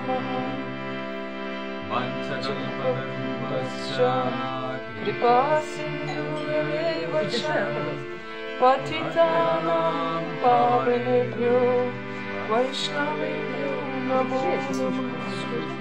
Panchakalpatarubhascha Kripasindhuvyeva cha Patitanam Pavanebhyo Vaishnavebhyo Namo Namaha.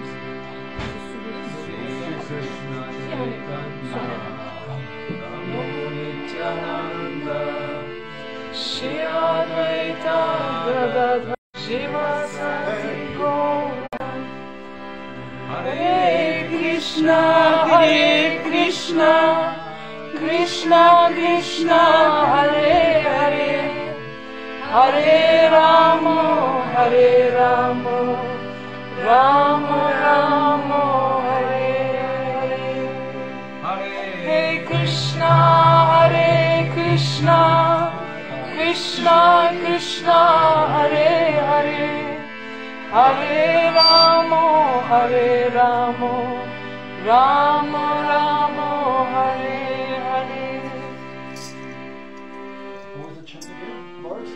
Krishna Chaitanya Namo Nityananda Shri Advaita Gadadhara Shivasati Gaura Hare Krishna Krishna Krishna Hare Hare Hare Rama Rama Rama Hare Hare Hare Krishna Krishna Krishna Hare Hare Hare Rama Rama Rama Hare Hare. What was the chant again, Morris?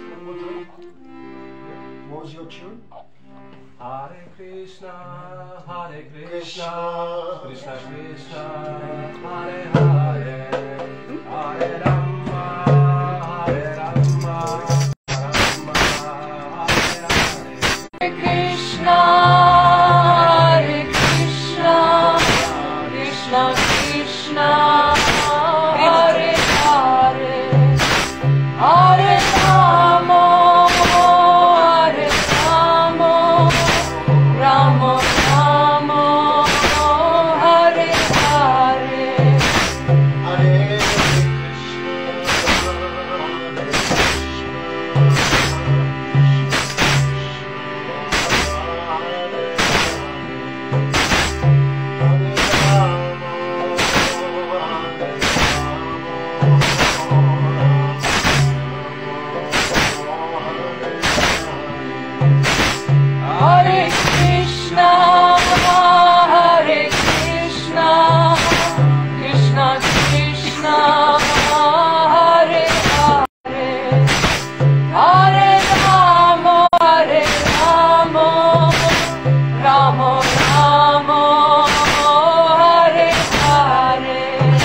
What was your tune? Hare Krishna, Krishna Krishna, Hare Hare, Hare Rama, Rama Hare Hare. Krishna, Krishna, Krishna Krishna, Hare Hare, Hare Rama, Rama Rama, Hare Hare, Hare Hare Krishna, Krishna Krishna, Hare Hare, Hare Rama, Rama Rama, Hare Hare.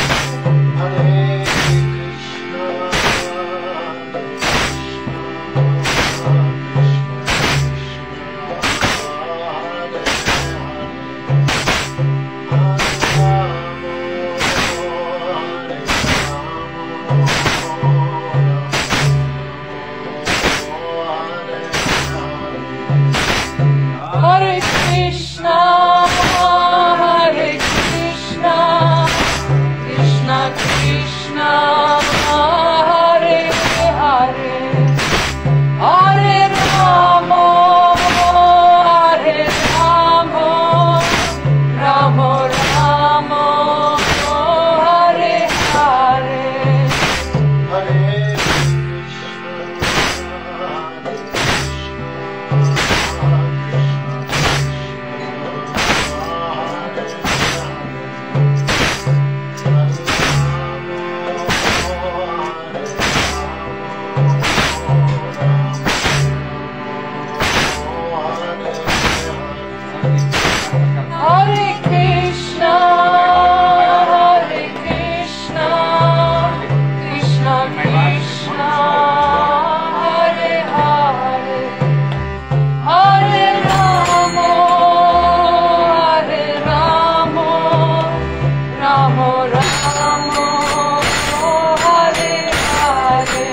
Hare Krishna, Krishna Krishna, Hare Hare, Hare Rama, Rama Rama, Hare Hare. Hare Krishna, Krishna Krishna, Hare Hare, Hare Rama, Rama Rama, Hare Hare.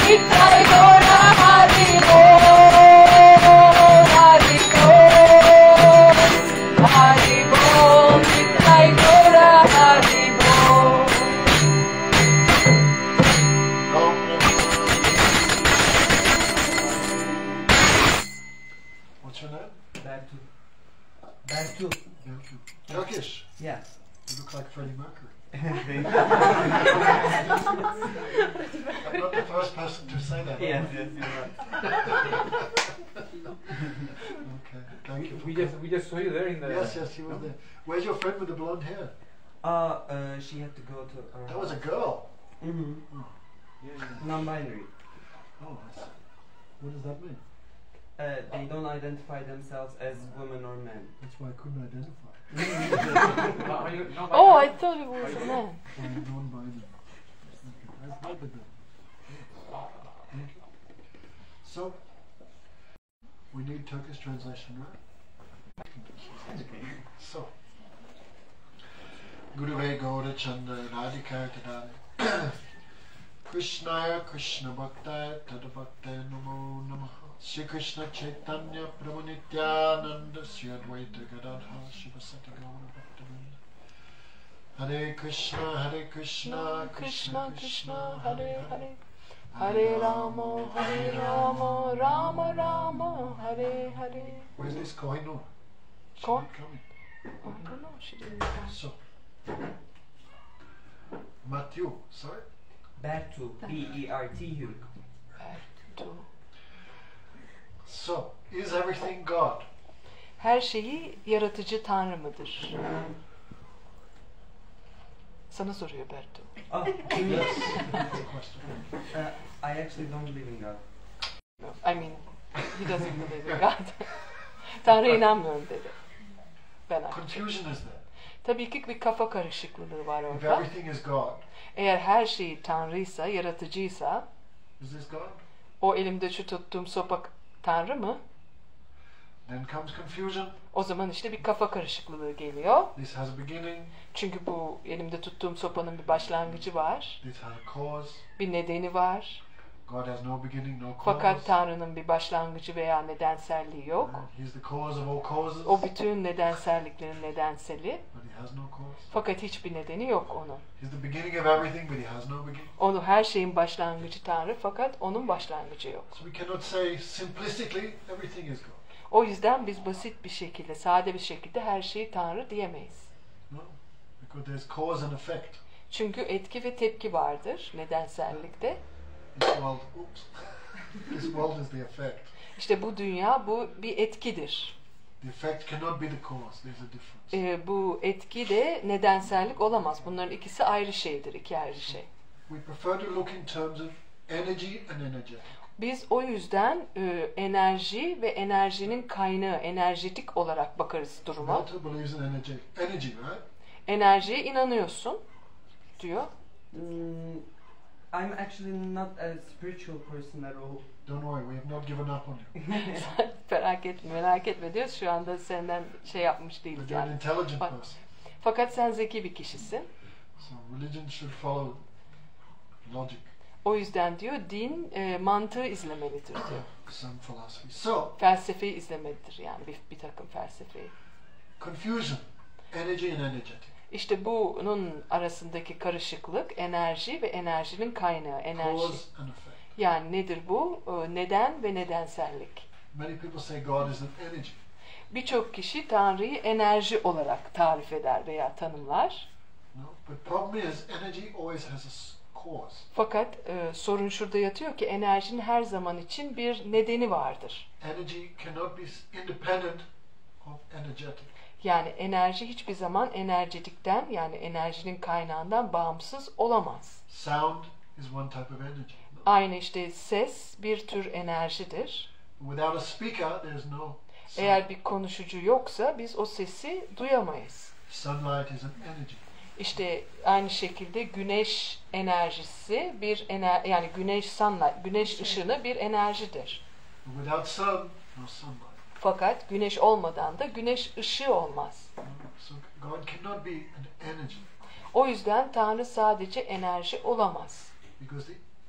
Nitai Gaura Hari Bol, Hari Bol, Nitai Gaura Hari Bol. What's your name? Bertu. Bertu. Turkish. Yeah. You look like Freddie Mercury. Thank you. I'm not the first person to say that. Yes, yes, you're right. Okay, thank you. We just saw you there in the. Yes, he was there. Where's your friend with the blonde hair? She had to go to. That was a girl. Mm-hmm. Non-binary. Oh, what does that mean? They don't identify themselves as women or men. That's why I couldn't identify. Oh, I thought it was a man. I'm non-binary. I've heard the girl. Thank you. So, we need Turkish translation, right? So, Guruve Gaura Chanda Radhika Tadari Krishnaya Krishna Bhaktaya Tadabhaktaya Namo Namaha Shri Krishna Chaitanya Prabhu Nityananda Sri Advaita Gadadha Shivasati Gaura Bhaktivinoda Hare Krishna Krishna Krishna Hare Hare Hare Rama, Rama Rama, Hare Hare. Where's this Kohinoor? She Ko- ain't coming. I don't know, she didn't come. So, Matthew, sorry? Bertu. B-E-R-T-U. So, is everything God? Her şeyi yaratıcı Tanrı mıdır? Sana soruyor Bertu. Oh, Yes, that's the question. I actually don't believe in God. No, I mean, he doesn't believe in God. Tanrı'ya inanmıyorum dedi. Ben haklı. Confusion is there. Tabii ki bir kafa karışıklığı var If orada. everything is God, Eğer her şey Tanrıysa, yaratıcıysa, is this God? o elimde şu tuttuğum sopa Tanrı mı? Then comes confusion. O zaman işte bir kafa karışıklığı geliyor. This has a beginning, Çünkü bu elimde tuttuğum sopanın bir başlangıcı var, this has a cause. bir nedeni var. God has no beginning, no Fakat cause. Tanrı'nın bir başlangıcı veya nedenselliği yok. He's the cause of all causes, O bütün nedenselliklerin nedenseli. but he has no cause. Fakat hiçbir nedeni yok onun. He's the beginning of everything, but he has no beginning. Onu her şeyin başlangıcı Tanrı fakat onun başlangıcı yok. So we cannot say simplistically everything is God. O yüzden biz basit bir şekilde, sade bir şekilde her şeyi Tanrı diyemeyiz. No, because there's cause and effect. Çünkü etki ve tepki vardır nedensellikte. This world, oops, this world is the effect. İşte bu dünya bu bir etkidir. The effect cannot be the cause. There's a difference. Bu etki de nedensellik olamaz. Bunların ikisi ayrı şeydir, iki ayrı şey. We prefer to look in terms of energy and energetic. Biz o yüzden enerji ve enerjinin kaynağı, enerjetik olarak bakarız duruma. Walter believes in energy, right? Enerjiye inanıyorsun diyor. I'm actually not a spiritual person at all. Don't worry, we have not given up on you. merak etme diyoruz. Şu anda senden şey yapmış But değiliz you're an yani. intelligent Bak. person. Fakat sen zeki bir kişisin. So religion should follow logic, O yüzden diyor din mantığı izlemelidir diyor. some philosophy. So, Felsefeyi izlemelidir yani bir takım felsefeyi. confusion, energy and energetic. İşte bunun arasındaki karışıklık enerji ve enerjinin kaynağı. Enerji. Cause and effect. Yani nedir bu? Neden ve nedensellik. Many people say God is an energy. Birçok kişi Tanrı'yı enerji olarak tarif eder veya tanımlar. No? But problem is, energy always has a cause. Fakat sorun şurada yatıyor ki enerjinin her zaman için bir nedeni vardır. Energy cannot be independent of energetic. Yani enerji hiçbir zaman enerjetikten yani enerjinin kaynağından bağımsız olamaz. Sound is one type of energy. No? Aynı işte ses bir tür enerjidir. Without a speaker, there's no sound. Eğer bir konuşucu yoksa biz o sesi duyamayız. Sunlight is an energy. İşte aynı şekilde güneş enerjisi bir yani güneş ışını bir enerjidir. Without sun, no sunlight. Fakat güneş olmadan da güneş ışığı olmaz. So God cannot be an energy O yüzden Tanrı sadece enerji olamaz. because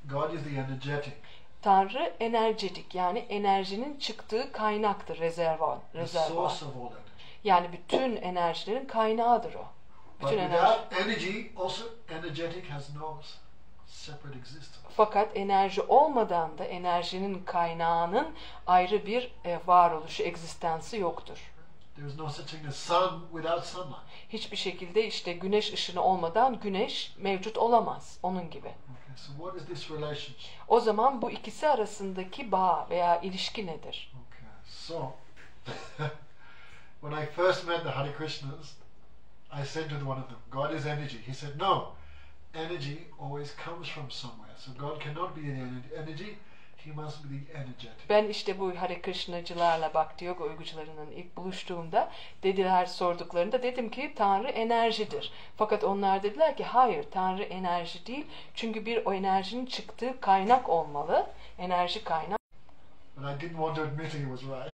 God is the energetic, Tanrı enerjetik, yani enerjinin çıktığı kaynaktır, rezervuar. the source of all energy. Yani bütün enerjilerin kaynağıdır o. But Bütün without energy, also energetic has no separate existence. Fakat enerji olmadan da enerjinin kaynağının ayrı bir varoluşu, egzistansı yoktur. There is no such thing as sun without sunlight. Hiçbir şekilde işte güneş ışını olmadan güneş mevcut olamaz. Onun gibi. Okay, so what is this relationship? O zaman bu ikisi arasındaki bağ veya ilişki nedir? Okay, so when I first met the Hare Krishnas, I said to one of them, God is energy. He said, no, energy always comes from somewhere. So God cannot be the energy, he must be the energetic. Ben işte bu Hare Krishnacılarla, Bhakti Yoga uygucularının ilk buluştuğumda sorduklarında dedim ki Tanrı enerjidir. Fakat onlar dediler ki hayır, Tanrı enerji değil. Çünkü o enerjinin çıktığı kaynak olmalı. Enerji kaynak. But I didn't want to admit he was right.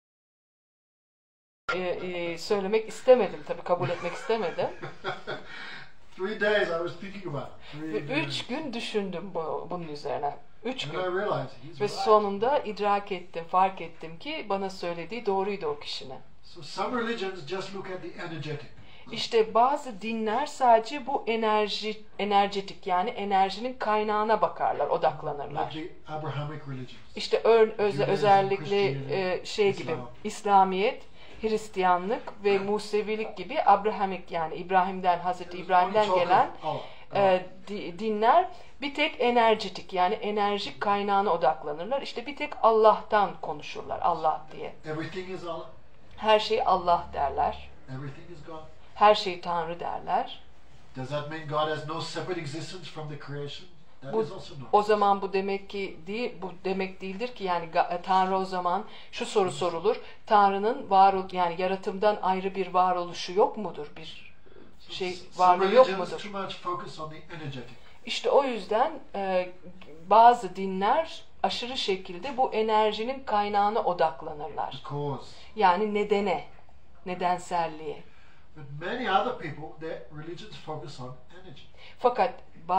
Söylemek istemedim tabii, kabul etmek istemedim. 3 days I was thinking about it. 3 gün düşündüm bunun üzerine. 3 And gün. I realized he's Ve right. sonunda idrak ettim, fark ettim ki bana söylediği doğruydu o kişinin. So some religions just look at the energetic. İşte bazı dinler sadece bu enerjetik, yani enerjinin kaynağına bakarlar, odaklanırlar. Like the Abrahamic religions. İşte Judaism, özellikle Christianity, şey gibi Islam. İslamiyet, Hristiyanlık ve Musevilik gibi Abrahamik, yani İbrahim'den, Hazreti İbrahim'den Only talk gelen of Allah. dinler bir tek enerjetik, yani enerjik kaynağına odaklanırlar. İşte bir tek Allah'tan konuşurlar, Allah diye. Everything is Allah. Her şey Allah derler. Everything is God. Her şey Tanrı derler. Does that mean God has no separate existence from the creation? That Bu, is also no. o zaman bu demek ki değil, bu demek değildir ki yani Tanrı o zaman şu soru sorulur. Tanrı'nın yani yaratımdan ayrı bir varoluşu yok mudur? Bir şey Some varlığı yok religions mudur? too much focus on the energetic. İşte o yüzden bazı dinler aşırı şekilde bu enerjinin kaynağına odaklanırlar. The cause. Yani nedenselliğe. But many other people, their religions focus on energy. Fakat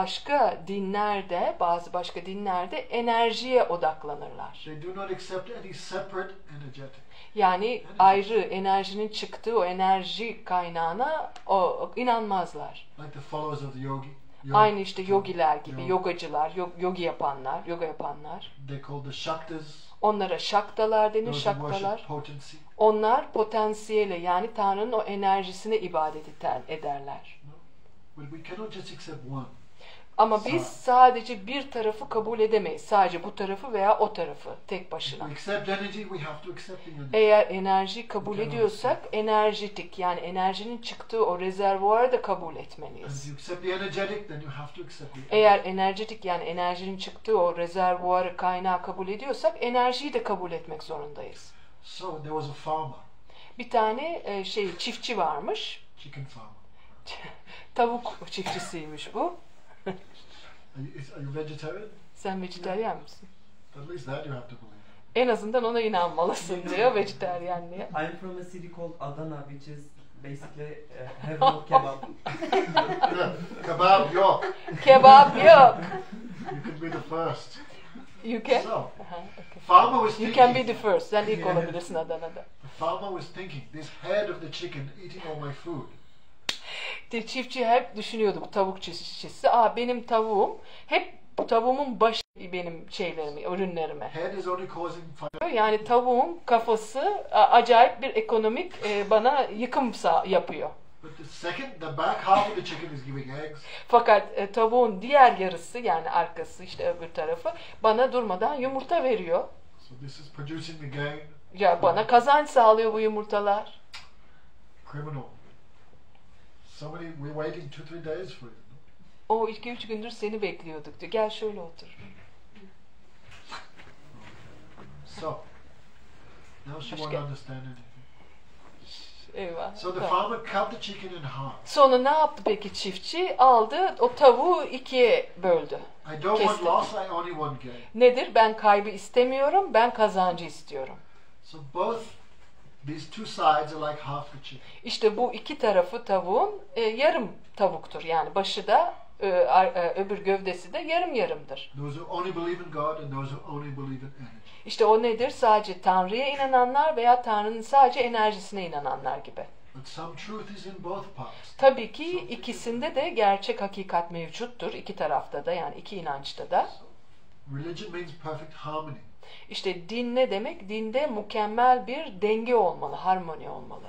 bazı başka dinlerde enerjiye odaklanırlar. They do not accept any separate energetic. Yani ayrı enerjinin çıktığı o enerji kaynağına inanmazlar. Like the followers of the yogi. Aynı işte yogiler gibi, yogacılar, yoga yapanlar. They call the Shaktas. Onlara şaktalar denir, Those who worship şaktalar. potency. Onlar potansiyele, yani Tanrı'nın o enerjisine ibadet ederler. But we cannot just accept one. Ama biz sadece bir tarafı kabul edemeyiz. Sadece bu tarafı veya o tarafı tek If başına. we accept energy, we have to accept the energy. Eğer enerjiyi kabul ediyorsak enerjitik, yani enerjinin çıktığı o rezervuarı da kabul And if etmeliyiz. you accept the energetic, then you have to accept the Eğer enerjitik, yani enerjinin çıktığı o rezervuarı, kaynağı kabul ediyorsak enerjiyi de kabul etmek zorundayız. So there was a farmer, Bir tane çiftçi varmış. chicken farmer. Tavuk çiftçisiymiş bu. Are you vegetarian? Sen vejetaryen misin? At least that you have to believe. En azından ona inanmalısın diyor vejetaryenliğe. I'm from a city called Adana, which is basically heaven of kebab. Kebab yok. Kebap yok. You can be the first. You can? So, Aha, okay. farmer was You thinking. can be the first. Sen ilk olabilirsin Adana'da. The farmer was thinking, this head of the chicken eating all my food. Çiftçi hep düşünüyordu, bu tavuk çiftçisi. Benim tavuğum, hep tavuğumun başı benim ürünlerime. Head is only causing fire. Yani tavuğun kafası acayip bir ekonomik bana yıkım yapıyor. But the back half of the chicken is giving eggs. Fakat tavuğun diğer yarısı, yani arkası, işte öbür tarafı bana durmadan yumurta veriyor. So this is producing the gain. Ya bana kazanç sağlıyor bu yumurtalar. Criminal. We're waiting 2-3 days for you. O 2-3 gündür seni bekliyorduk diyor. Gel şöyle otur. So, now she won't understand anything. Eyvah. So the Tamam. farmer cut the chicken in half. Sonra ne yaptı peki çiftçi? Aldı o tavuğu ikiye böldü. I don't want Kesti. loss, I only want gain. Nedir? Ben kaybı istemiyorum, ben kazancı istiyorum. So these two sides are like half the chicken. İşte bu iki tarafı tavuğun yarım tavuktur. Yani başı da öbür gövdesi de yarım yarımdır. Those who only believe in God and those who only believe in energy. İşte o nedir? Sadece Tanrı'ya inananlar veya Tanrı'nın sadece enerjisine inananlar gibi. But some truth is in both parts. Tabii ki ikisinde de gerçek hakikat mevcuttur. İki tarafta da, yani iki inançta da. Religion means perfect harmony. İşte din ne demek? Dinde mükemmel bir denge olmalı, harmoni olmalı.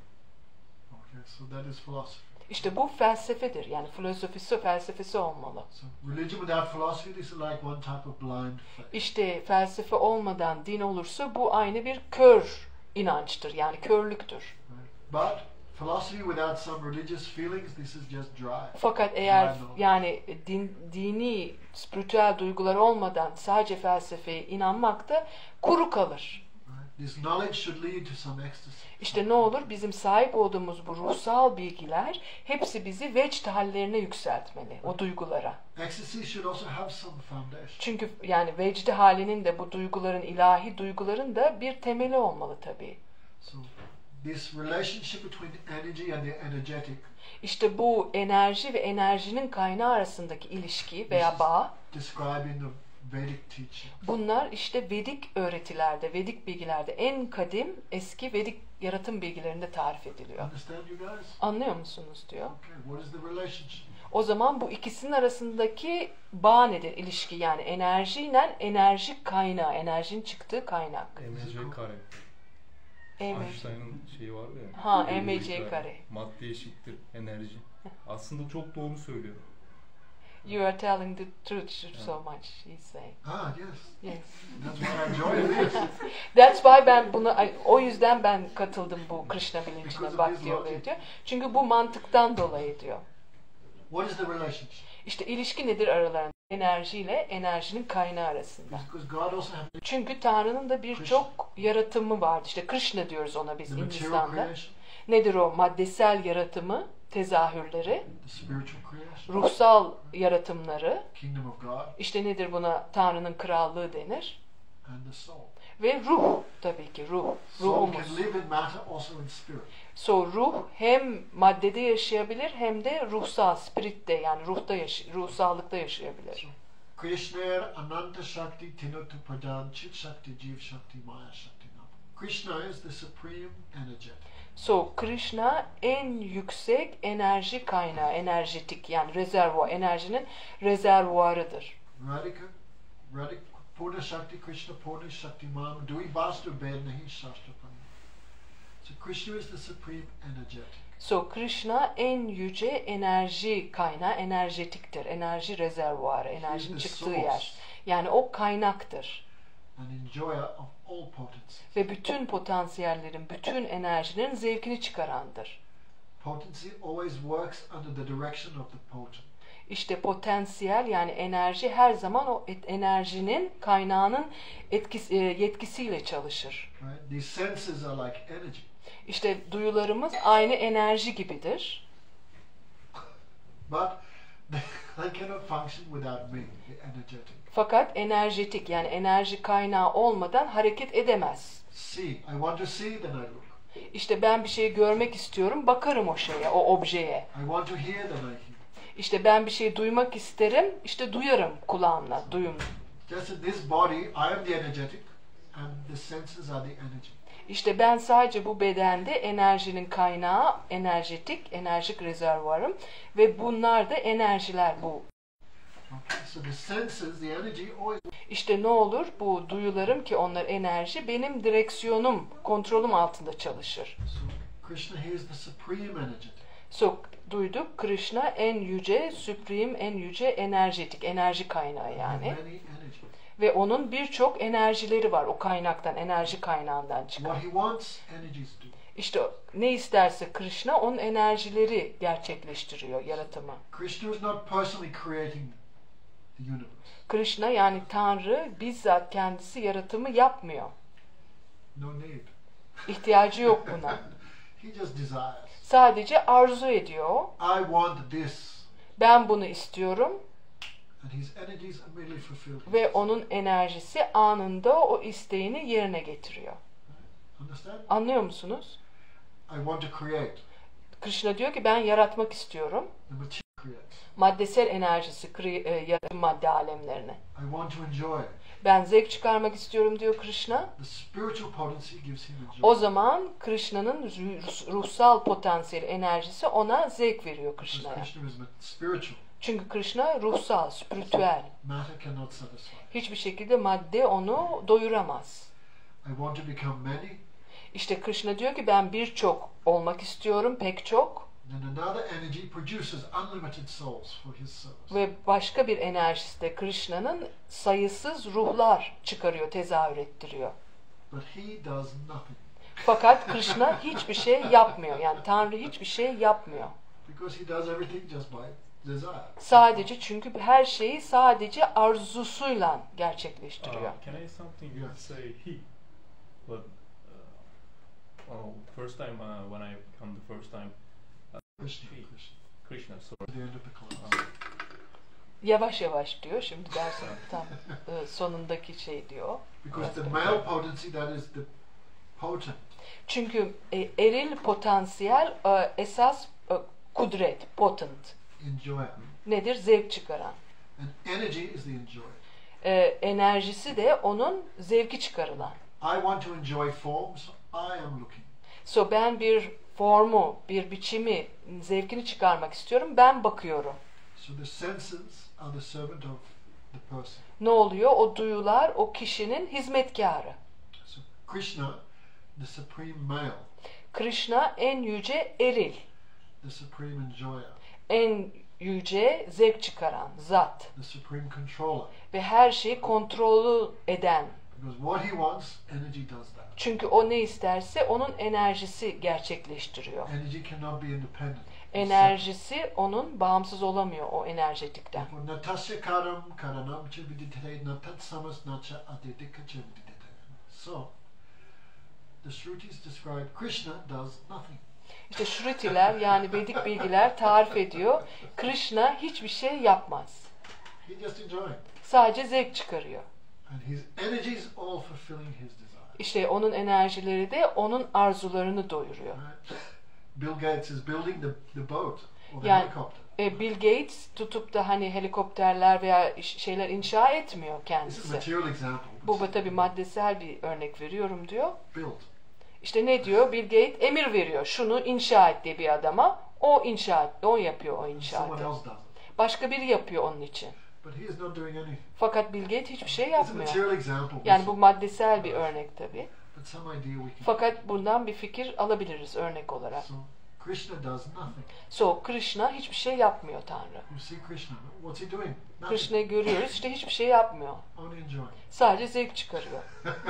Okay, so that is philosophy. İşte bu felsefedir. Yani felsefesi olmalı. So religion without philosophy is like one type of blind faith. İşte felsefe olmadan din olursa bu aynı bir kör inançtır. Yani körlüktür. Right? But philosophy without some religious feelings, this is just dry. Fakat eğer yani dini, spiritüel duygular olmadan sadece felsefeye inanmak da kuru kalır. Right? This knowledge should lead to some ecstasy. İşte ne olur? Bizim sahip olduğumuz bu ruhsal bilgiler hepsi bizi vecd hallerine yükseltmeli, o duygulara. Ecstasy should also have some foundation. Çünkü yani vecdi halinin de bu duyguların, ilahi duyguların da bir temeli olmalı tabii. So this relationship between energy and the energetic İşte bu enerji ve enerjinin kaynağı arasındaki ilişki veya bağ, described in the Vedic teaching. bunlar işte Vedik öğretilerde, Vedik bilgilerde, en kadim, eski Vedik yaratım bilgilerinde tarif ediliyor. Understand, you guys? Anlıyor musunuz diyor. Okay, what is the relationship? O zaman bu ikisinin arasındaki bağ nedir? İlişki, yani enerjiyle enerji kaynağı, enerjinin çıktığı kaynak. MC kare. Einstein'ın şeyi vardı ya. Ha, MC kare. Madde eşittir enerji. Aslında çok doğru söylüyor. You are telling the truth so much, he's saying. Ah, yes. Yes. That's why I joined this. That's why ben buna, o yüzden ben katıldım bu Krishna Because bilincine, of bak his diyor logic. böyle diyor. Çünkü bu mantıktan dolayı diyor. What is the relationship? İşte ilişki nedir aralarında? Enerjiyle enerjinin kaynağı arasında. Because God also has Çünkü Tanrı'nın da birçok yaratımı vardı. İşte Krishna diyoruz ona biz the material Hindistan'da. creation, Nedir o? Maddesel yaratımı, tezahürleri, the spiritual creation, ruhsal yaratımları. kingdom of God, İşte nedir buna? Tanrı'nın krallığı denir. and the soul. Ve ruh, tabii ki ruh. Soul Ruhumuz. can live in matter, also in spirit. So ruh hem maddede yaşayabilir hem de ruhsal, spiritte, yani ruhsallıkta yaşayabilir. Krishna Ananta Shakti Tinotu Pradhan Chit Shakti Jiv Shakti Maya Shakti Nam. Krishna is the supreme energetic. So Krishna en yüksek enerji kaynağı, enerjetik, yani rezervuar, enerjinin rezervuarıdır. Radhika Purna Shakti Krishna Purna Shakti Mam Dui Vastu Nahi Shastra Pani. So Krishna is the supreme energetic. So Krishna en yüce enerji kaynağı, enerjetiktir. Enerji rezervuarı, enerjinin the çıktığı source. yer. Yani o kaynaktır. An enjoyer of all potency. Ve bütün potansiyellerin, bütün enerjilerin zevkini çıkarandır. Potency always works under the direction of the potent. İşte potansiyel, yani enerji her zaman o enerjinin kaynağının yetkisiyle çalışır. Right? These senses are like energy. İşte duyularımız aynı enerji gibidir. But they cannot function without me, the energetic. Fakat enerjetik, yani enerji kaynağı olmadan hareket edemez. See, I want to see, then I look. İşte ben bir şeyi görmek istiyorum, bakarım o şeye, o objeye. I want to hear, then I hear. İşte ben bir şeyi duymak isterim, işte duyarım kulağımla, duyum. Just in this body, I am the energetic, and the senses are the energy. İşte ben sadece bu bedende enerjinin kaynağı, enerjik rezervuarım ve bunlar da enerjiler bu. Okay, so the senses, the energy, always. İşte ne olur? Bu duyularım, ki onlar enerji, benim direksiyonum, kontrolüm altında çalışır. So Krishna, he is the supreme energetic. So, duyduk, Krishna en yüce, supreme, en yüce enerjetik, enerji kaynağı yani. Many energy. Ve onun birçok enerjileri var o kaynaktan, enerji kaynağından çıkan. What he wants, energies do. İşte ne isterse Krishna onun enerjileri gerçekleştiriyor, yaratımı. Krishna is not personally creating the universe. Krishna, yani Tanrı, bizzat kendisi yaratımı yapmıyor. No need. İhtiyacı yok buna. He just desires. Sadece arzu ediyor. I want this. Ben bunu istiyorum And his energies immediately fulfill. ve onun enerjisi anında o isteğini yerine getiriyor. Understand? Anlıyor musunuz? I want to create. Krishna diyor ki ben yaratmak istiyorum. The material creates. Maddesel enerjisi yaratım madde alemlerine. I want to enjoy. Ben zevk çıkarmak istiyorum diyor Krishna. The spiritual potency gives him the O joy. zaman Krishna'nın ruhsal potansiyel enerjisi ona zevk veriyor Because Krishna'ya. Krishna is spiritual. Çünkü Krishna ruhsal, spiritüel. Matter cannot satisfy. Hiçbir şekilde madde onu doyuramaz. I want to become many. İşte Krishna diyor ki ben birçok olmak istiyorum, pek çok. Then another energy produces unlimited souls for his service. Ve başka bir enerjisi de Krishna'nın sayısız ruhlar çıkarıyor, tezahür ettiriyor. But he does nothing. Fakat Krishna hiçbir şey yapmıyor. Yani Tanrı hiçbir şey yapmıyor. Because he does everything just by desire. Sadece çünkü her şeyi sadece arzusuyla gerçekleştiriyor. Can I something you Yes. say he? But first time when I come the first time, Krishna, he, Krishna. Krishna. Sorry. At the end of the class. Yavaş yavaş diyor. Şimdi dersin tam sonundaki şey diyor. Because the male potency, that is the potent. Çünkü eril potansiyel esas kudret, potent. Enjoy. Nedir? Zevk çıkaran. And energy is the enjoy. Enerjisi de onun zevki çıkarılan. I want to enjoy forms. I am looking. So ben bir formu, bir biçimi, zevkini çıkarmak istiyorum. Ben bakıyorum. So the senses are the servant of the person. Ne oluyor? O duyular o kişinin hizmetkarı. So Krishna, the supreme male, Krishna en yüce eril, the supreme enjoyer, en yüce zevk çıkaran zat the supreme controller. ve her şeyi kontrolü eden. Because what he wants, energy does that. Çünkü o ne isterse onun enerjisi gerçekleştiriyor. Energy cannot be independent. Enerjisi onun bağımsız olamıyor o enerjetikten. Natasya karam karanam vidite natat samas nacha atedika vidite. So, the Shrutis describe Krishna does nothing. İşte Shrutiler yani Vedik bilgiler tarif ediyor. Krishna hiçbir şey yapmaz. He just enjoys. Sadece zevk çıkarıyor. And his energy is all fulfilling his desire. İşte onun enerjileri de onun arzularını doyuruyor. Right? Bill Gates is building the boat or the Yani helicopter. Bill Gates tutup da hani helikopterler veya şeyler inşa etmiyor This is a kendisi. material example. Bu tabii maddesel bir örnek veriyorum diyor. Build. İşte ne diyor? Bill Gates emir veriyor. Şunu inşa et diye bir adama. O inşa et, o yapıyor o Someone inşaatı. else does it. Başka biri yapıyor onun için. But he is not doing anything. Fakat Bill Gates hiçbir şey It's a yapmıyor. material example. Yani bu maddesel bir örnek tabii. But some idea we can. Fakat bundan bir fikir alabiliriz örnek olarak. So Krishna does nothing. So Krishna hiçbir şey yapmıyor Tanrı. You see Krishna. What's he doing? Nothing. Krishna'yı görüyoruz işte hiçbir şey yapmıyor. Only enjoying. Sadece zevk çıkarıyor.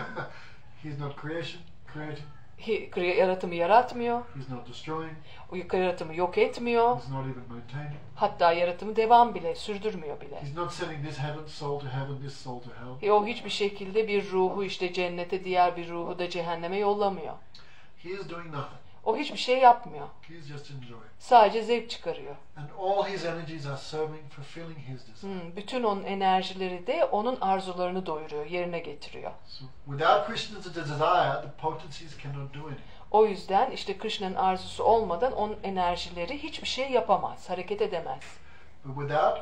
He's not creating. Yaratımı yaratmıyor. He's not destroying. O yaratımı yok etmiyor. He's not even maintaining. Hatta yaratımı devam bile, sürdürmüyor bile. He's not sending this soul to heaven, this soul to hell. O hiçbir şekilde bir ruhu işte cennete, diğer bir ruhu da cehenneme yollamıyor. He is doing nothing. O hiçbir şey yapmıyor. He is just enjoying. Sadece zevk çıkarıyor. And all his energies are serving, fulfilling his desire. Bütün onun enerjileri de onun arzularını doyuruyor, yerine getiriyor. So without Krishna's desire, the potencies cannot do anything. O yüzden işte Krishna'nın arzusu olmadan onun enerjileri hiçbir şey yapamaz, hareket edemez. But without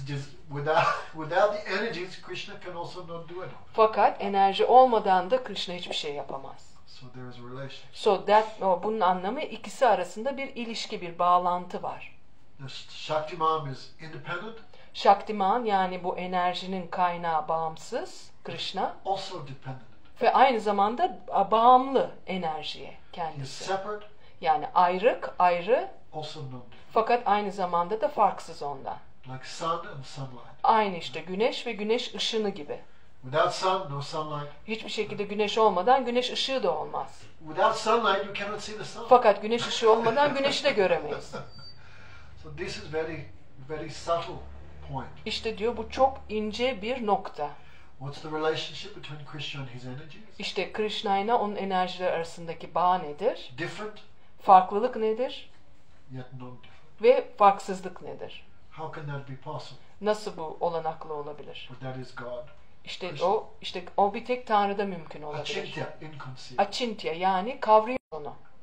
without the energies, Krishna can also not do anything. Fakat enerji olmadan da Krishna hiçbir şey yapamaz. So there is a relationship. So bunun anlamı ikisi arasında bir ilişki, bir bağlantı var. The Shaktiman is independent, Shaktiman yani bu enerjinin kaynağı bağımsız, Krishna also dependent. ve aynı zamanda bağımlı enerjiye He is kendisi. separate, Yani ayrı also not. fakat aynı zamanda da farksız ondan. Like sun and sunlight. Aynı işte güneş ve güneş ışını gibi. Without sun, no sunlight. Hiçbir şekilde güneş olmadan güneş ışığı da olmaz. Without sunlight, you cannot see the sun. Fakat güneş ışığı olmadan güneşi de göremeyiz. So this is very subtle point. İşte diyor bu çok ince bir nokta. What's the relationship between Krishna and his energies? İşte Krishna ile onun enerjiler arasındaki bağ nedir? Different, Farklılık nedir? yet non-different. Ve farksızlık nedir? How can that be possible? Nasıl bu olanaklı olabilir? But that is God. İşte o bir tek Tanrı'da mümkün olabilir. Achintya, inconceivable. Achintya yani kavrayamıyor onu.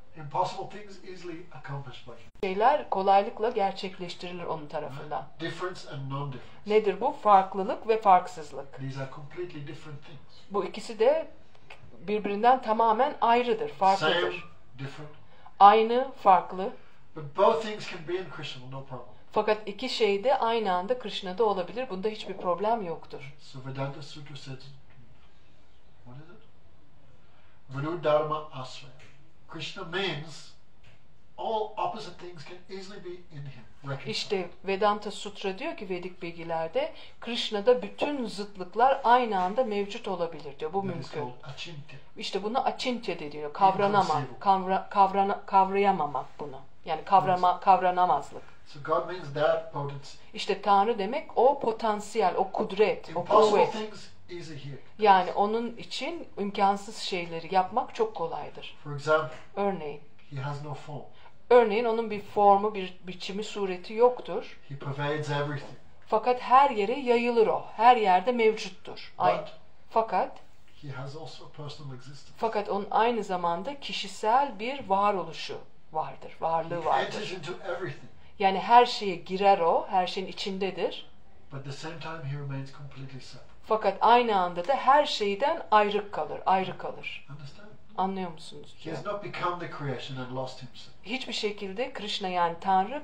Impossible things easily accomplished by him. Şeyler kolaylıkla gerçekleştirilir onun tarafından. Difference and non-difference. Nedir bu? Farklılık ve farksızlık. These are completely different things. Bu ikisi de birbirinden tamamen ayrıdır, Same, farklıdır. different. Aynı, farklı. But both things can be in Krishna, no problem. Fakat iki şey de aynı anda Krishna'da olabilir. Bunda hiçbir problem yoktur. So Vedanta Sutra says, what is it? Vanu Dharma Asraya. Krishna means all opposite things can easily be in him. Reconciled. İşte Vedanta Sutra diyor ki Vedik bilgilerde Krishna'da bütün zıtlıklar aynı anda mevcut olabilir diyor. Bu That is mümkün. called achintya. İşte buna açintya deniyor. Kavranamam, kavrayamamak bunu. Yani kavranamazlık. So God means that potency. İşte Tanrı demek o potansiyel, o kudret, o Impossible kuvvet. things easy here. Yani onun için imkansız şeyleri yapmak çok kolaydır. For example, Örneğin. he has no form. Örneğin onun bir formu, bir biçimi, sureti yoktur. He pervades everything. Fakat her yere yayılır o. Her yerde mevcuttur. But Fakat he has also a personal existence. Fakat onun aynı zamanda kişisel bir varoluşu vardır, varlığı He enters vardır. into everything. Yani her şeye girer o, her şeyin içindedir. But at the same time he remains completely separate. Fakat aynı anda da her şeyden ayrı kalır, ayrı kalır. Understand? Anlıyor musunuz? He has not become the creation and lost himself. Hiçbir şekilde Krishna yani Tanrı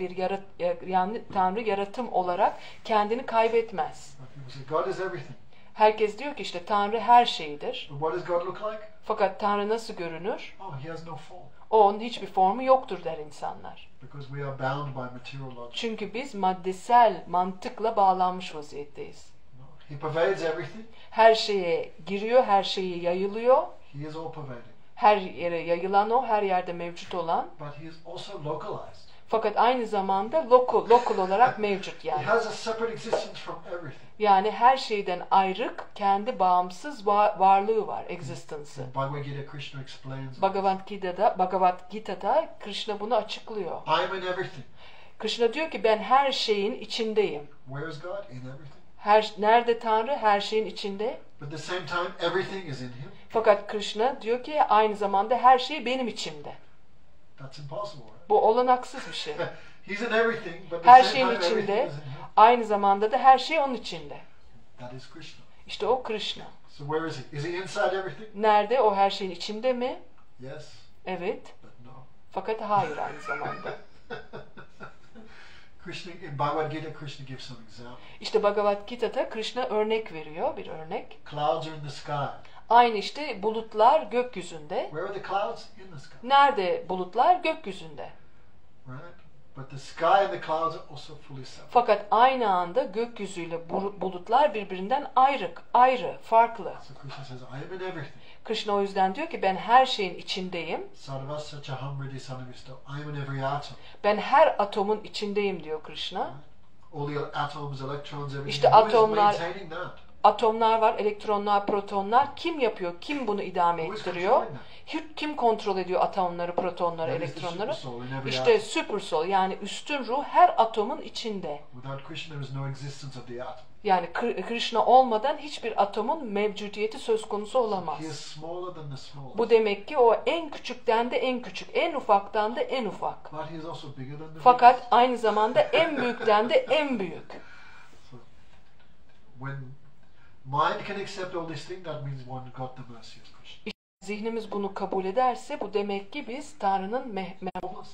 Tanrı yaratım olarak kendini kaybetmez. But people say God is everything. Herkes diyor ki işte Tanrı her şeydir. But what does God look like? Fakat Tanrı nasıl görünür? Oh, he has no form. Onun hiçbir formu yoktur der insanlar. Because we are bound by material logic. Çünkü biz maddesel mantıkla bağlanmış vaziyetteyiz. No. He pervades everything. Her şeye giriyor, her şeye yayılıyor. He is all pervading. Her yere yayılan o, her yerde mevcut olan. But he is also localized. Fakat aynı zamanda lokal olarak mevcut He yani. has a separate existence from everything. Yani her şeyden ayrık, kendi bağımsız varlığı var, existence'ı. In Bhagavad Gita, Krishna explains, Bhagavad Gita'da Krishna bunu açıklıyor. I'm in everything. Krishna diyor ki ben her şeyin içindeyim. Where is God? In everything. Nerede Tanrı? Her şeyin içinde. But at the same time, everything is in him. Fakat Krishna diyor ki aynı zamanda her şey benim içimde. That's impossible, right? Bu olanaksız bir şey. He's in everything, but at Her the same şeyin time, everything içinde, is in him. aynı zamanda da her şey onun içinde. That is Krishna. İşte o Krishna. So where is he? Is he inside everything? Nerede? O her şeyin içinde mi? Yes, Evet. but no. Fakat hayır aynı zamanda. Krishna, in Bhagavad Gita, Krishna gives some example. İşte Bhagavad Gita'da Krishna örnek veriyor, bir örnek. Clouds are in the sky. Aynı işte bulutlar gökyüzünde. Where are the clouds? In the sky. Nerede bulutlar? Gökyüzünde. Right? But the sky and the clouds are also fully separate. Fakat aynı anda gökyüzüyle bulutlar birbirinden ayrı, farklı. So Krishna says, I am in everything. Krishna o yüzden diyor ki ben her şeyin içindeyim. Sarvasya chaham hridi sannivisto. I am in every atom. Ben her atomun içindeyim diyor Krishna. All the atoms, electrons, everything. İşte Who is atomlar- maintaining that? Atomlar var, elektronlar, protonlar. Kim yapıyor? Kim bunu idame Who is ettiriyor? controlling that? Kim kontrol ediyor atomları, protonları, That is the elektronları? supersoul in every İşte atom. supersoul yani üstün ruh her atomun içinde. Without Krishna, there is no existence of the atom. Yani Krishna olmadan hiçbir atomun mevcudiyeti söz konusu olamaz. He is smaller than the smallest. Bu demek ki o en küçükten de en küçük, en ufaktan da en ufak. But he is also bigger than the Fakat biggest. aynı zamanda en büyükten de en büyük. So, when mind can accept all these things, that means one got the mercy of Krishna. Zihnimiz bunu kabul ederse bu demek ki biz Tanrı'nın Formless.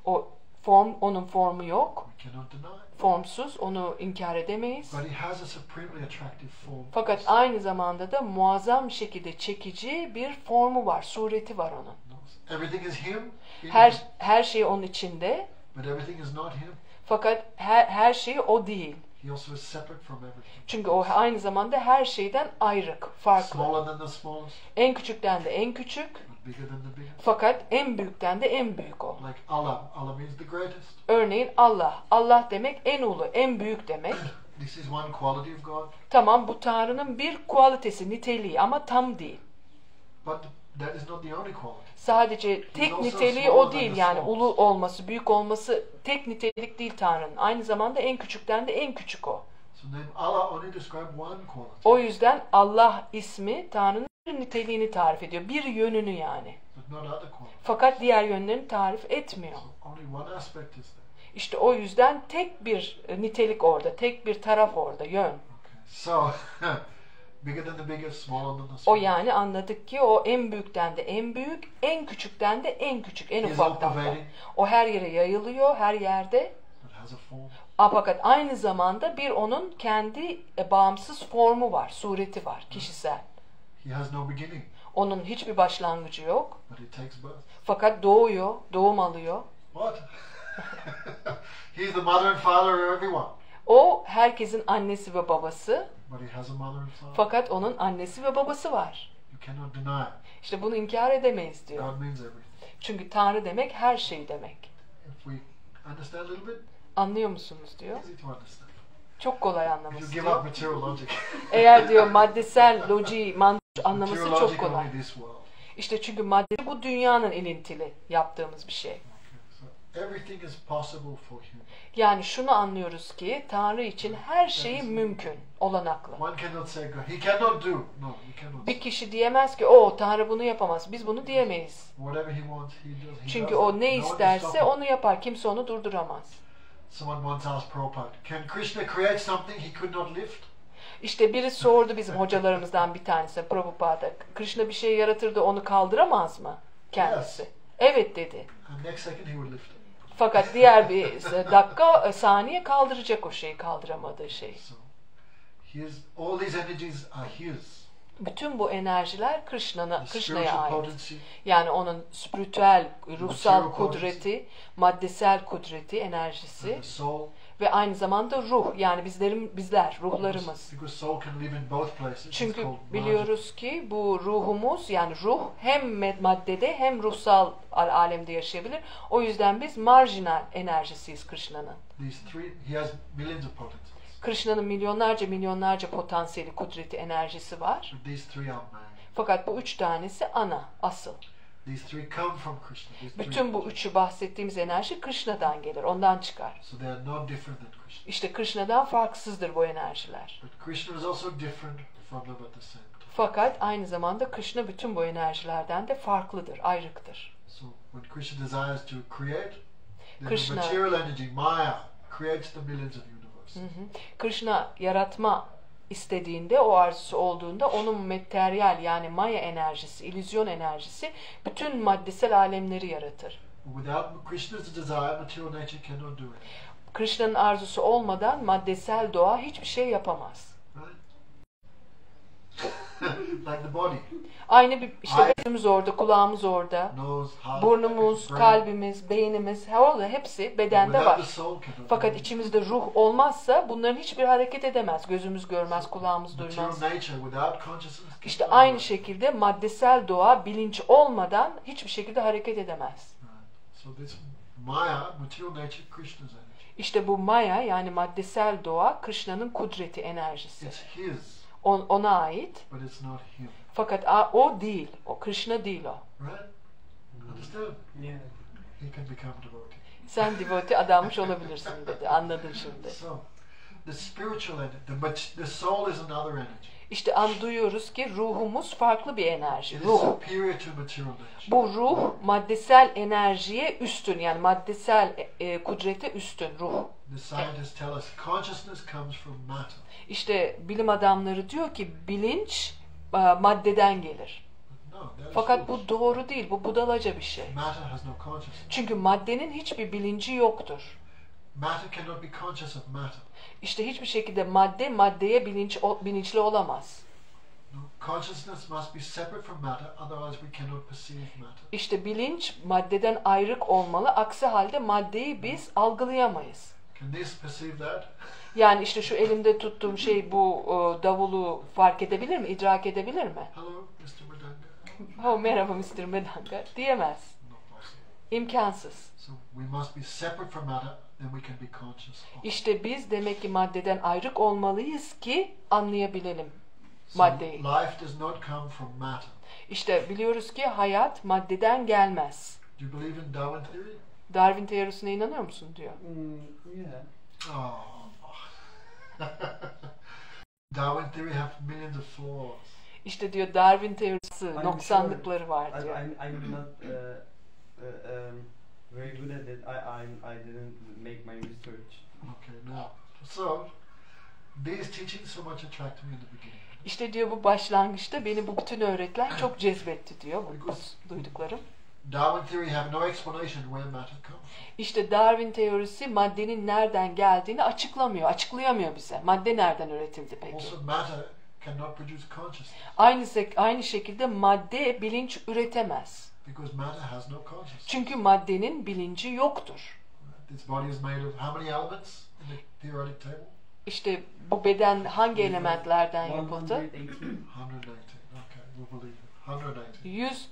onun formu yok. We cannot deny it. Formsuz, onu inkar edemeyiz. But he has a supremely attractive form. Fakat aynı zamanda da muazzam şekilde çekici bir formu var, sureti var onun. Everything is him, in him, Her şey onun içinde. but everything is not him. Fakat her şey o değil. He also is separate from everything. Çünkü o aynı zamanda her şeyden ayrık, farklı. Smaller than the smallest, En küçükten de en küçük. but bigger than the biggest. Fakat en büyükten de en büyük o. Like Allah. Allah means the greatest. Örneğin Allah. Allah demek en ulu, en büyük demek. This is one quality of God. Tamam bu Tanrı'nın bir kualitesi, niteliği ama tam değil. But that is not the only quality. Sadece tek also niteliği smaller o than değil the yani smallest. ulu olması, büyük olması tek nitelik değil Tanrı'nın. Aynı zamanda en küçükten de en küçük o. So name Allah only describe one quality. O yüzden Allah ismi Tanrı'nın bir niteliğini tarif ediyor. Bir yönünü yani. So not other qualities. Fakat diğer yönlerini tarif etmiyor. So only one aspect is there. İşte o yüzden tek bir nitelik orada, tek bir taraf orada, yön. Okay. So bigger than the biggest, smaller than the O small. yani anladık ki o en büyükten de en büyük, en küçükten de en küçük, en He is ufaktan da. all-pervading, O her yere yayılıyor, her yerde. but has a form. Fakat aynı zamanda bir onun kendi bağımsız formu var, sureti var, kişisel. He has no beginning, Onun hiçbir başlangıcı yok. but he takes birth. Fakat doğuyor, doğum alıyor. What? He's the mother and father of everyone, O herkesin annesi ve babası. but he has a mother and father. Fakat onun annesi ve babası var. You cannot deny. İşte bunu inkar edemeyiz diyor. God means everything. Çünkü Tanrı demek her şey demek. If we understand a little bit, Anlıyor musunuz diyor. easy to understand. Çok kolay If anlaması you give diyor. up material logic, Eğer diyor maddesel lojiyi, mantık anlaması material çok logic kolay. only this world. İşte çünkü madde bu dünyanın ilintili yaptığımız bir şey. Okay. So everything is possible for human. Yani şunu anlıyoruz ki Tanrı için her şey mümkün, olanaklı. One cannot say God. He cannot do. No, he cannot. Bir kişi diyemez ki o Tanrı bunu yapamaz. Biz bunu diyemeyiz. Whatever he wants, he does. He Çünkü does o it. ne No one can isterse stop him. onu yapar. Kimse onu durduramaz. Someone once asked Prabhupada, can Krishna create something he could not lift? İşte biri sordu bizim hocalarımızdan bir tanesi Prabhupada. Krishna bir şey yaratırdı onu kaldıramaz mı kendisi? Evet dedi. And next second he would lift it. Fakat diğer bir dakika, saniye kaldıracak o şeyi, kaldıramadığı şeyi. So, all these energies are his. Bütün bu enerjiler Krishna'ya The spiritual ait. potency, Yani onun spiritüel, ruhsal Material kudreti, maddesel kudreti, and enerjisi the soul. ve aynı zamanda ruh. Yani bizler, ruhlarımız. Because soul can live in both places. It's Çünkü called biliyoruz ki bu ruhumuz, yani ruh hem maddede hem ruhsal alemde yaşayabilir. O yüzden biz marjinal enerjisiyiz Krishna'nın. These three, he has millions of potencies. Krishna'nın milyonlarca potansiyeli, kudreti, enerjisi var. But these three are main. Fakat bu üç tanesi ana, asıl. These three come from Krishna. These three Bütün bu üçü bahsettiğimiz enerji Krishna'dan gelir, ondan çıkar. So they are not different than Krishna. İşte Krishna'dan farksızdır bu enerjiler. But Krishna is also different from them at the same time. Fakat aynı zamanda Krishna bütün bu enerjilerden de farklıdır, ayrıktır. So when Krishna desires to create, then Krishna- the material energy, Maya, creates the millions of universes. Krishna yaratma istediğinde, o arzusu olduğunda onun materyal yani maya enerjisi, illüzyon enerjisi bütün maddesel alemleri yaratır. Without Krishna's desire, material nature cannot do it. Krishna'nın arzusu olmadan maddesel doğa hiçbir şey yapamaz. Right? Like the body. Aynı bir işte Hayır. gözümüz orada, kulağımız orada, Nose, heart, burnumuz, brain. kalbimiz, beynimiz, hepsi bedende Without the var. soul cannot do Fakat it. içimizde ruh olmazsa bunların hiçbir hareket edemez. Gözümüz görmez, kulağımız Material duymaz. nature without consciousness İşte cannot aynı do it. şekilde maddesel doğa bilinç olmadan hiçbir şekilde hareket edemez. Right. So this Maya, material nature, Krishna's energy. İşte bu maya yani maddesel doğa Krishna'nın kudreti, enerjisi. It's his, Ona ait. but it's not him. Fakat o değil. O Krishna değil o. Right? Understand? Yeah. He can become devotee. Sen devotee adanmış olabilirsin dedi. Anladın şimdi. So, the spiritual energy, the soul is another energy. İşte duyuyoruz ki ruhumuz farklı bir enerji. It is Ruh. superior to material nature. Bu ruh maddesel enerjiye üstün, yani maddesel kudrete üstün ruh. The scientists tell us consciousness comes from matter. İşte bilim adamları diyor ki bilinç maddeden gelir. But no, that is Fakat false. bu doğru değil, bu budalaca bir şey. Matter has no consciousness. Çünkü maddenin hiçbir bilinci yoktur. Matter cannot be conscious of matter. İşte hiçbir şekilde maddeye bilinçli olamaz. No, consciousness must be separate from matter, otherwise we cannot perceive matter. İşte bilinç maddeden ayrık olmalı, aksi halde maddeyi biz algılayamayız. Can this perceive that? Yani işte şu elimde tuttuğum şey bu davulu fark edebilir mi, idrak edebilir mi? Hello, Mr. Madanga. Oh, merhaba Mr. Medanga diyemez. Not possible. İmkansız. So we must be separate from matter, then we can be conscious of. İşte biz demek ki maddeden ayrık olmalıyız ki anlayabilelim So maddeyi. life does not come from matter. İşte biliyoruz ki hayat maddeden gelmez. Do you believe in Darwin theory? Darwin teorisine inanıyor musun diyor. Yeah. Oh. Darwin theory has millions of flaws. İşte diyor Darwin teorisi I'm noksanlıkları var sure. diyor. I'm not very good at it. I didn't make my research. Okay, now, so these teachings so much attracted me in the beginning. İşte diyor bu başlangıçta beni bu bütün öğretiler çok cezbetti diyor bu duyduklarım. Darwin theory have no explanation where matter comes from. İşte Darwin teorisi maddenin nereden geldiğini açıklamıyor, açıklayamıyor bize. Madde nereden üretildi peki? Also, matter cannot produce consciousness Aynı şekilde madde bilinç üretemez. because matter has no consciousness. Çünkü maddenin bilinci yoktur. This body is made of how many elements in the periodic table? İşte bu beden hangi elementlerden yapıldı? 118. 118. Okay, we'll believe it. 118.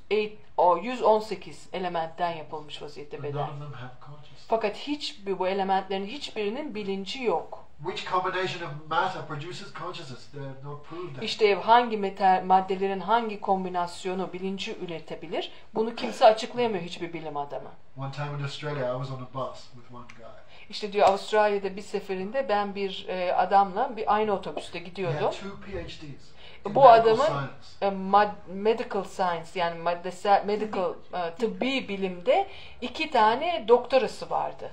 118 elementten yapılmış vaziyette But beden. none of them have consciousness. Fakat bu elementlerin hiçbirinin bilinci yok. Which combination of matter produces consciousness? They have not proved that. İşte hangi maddelerin hangi kombinasyonu bilinci üretebilir? Bunu kimse açıklayamıyor, hiçbir bilim adamı. One time in Australia, I was on a bus with one guy. İşte diyor Avustralya'da bir seferinde ben bir adamla aynı otobüste He had gidiyordum. 2 PhDs in Bu medical adamın science. medical science yani medical tıbbi bilimde 2 tane doktorası vardı.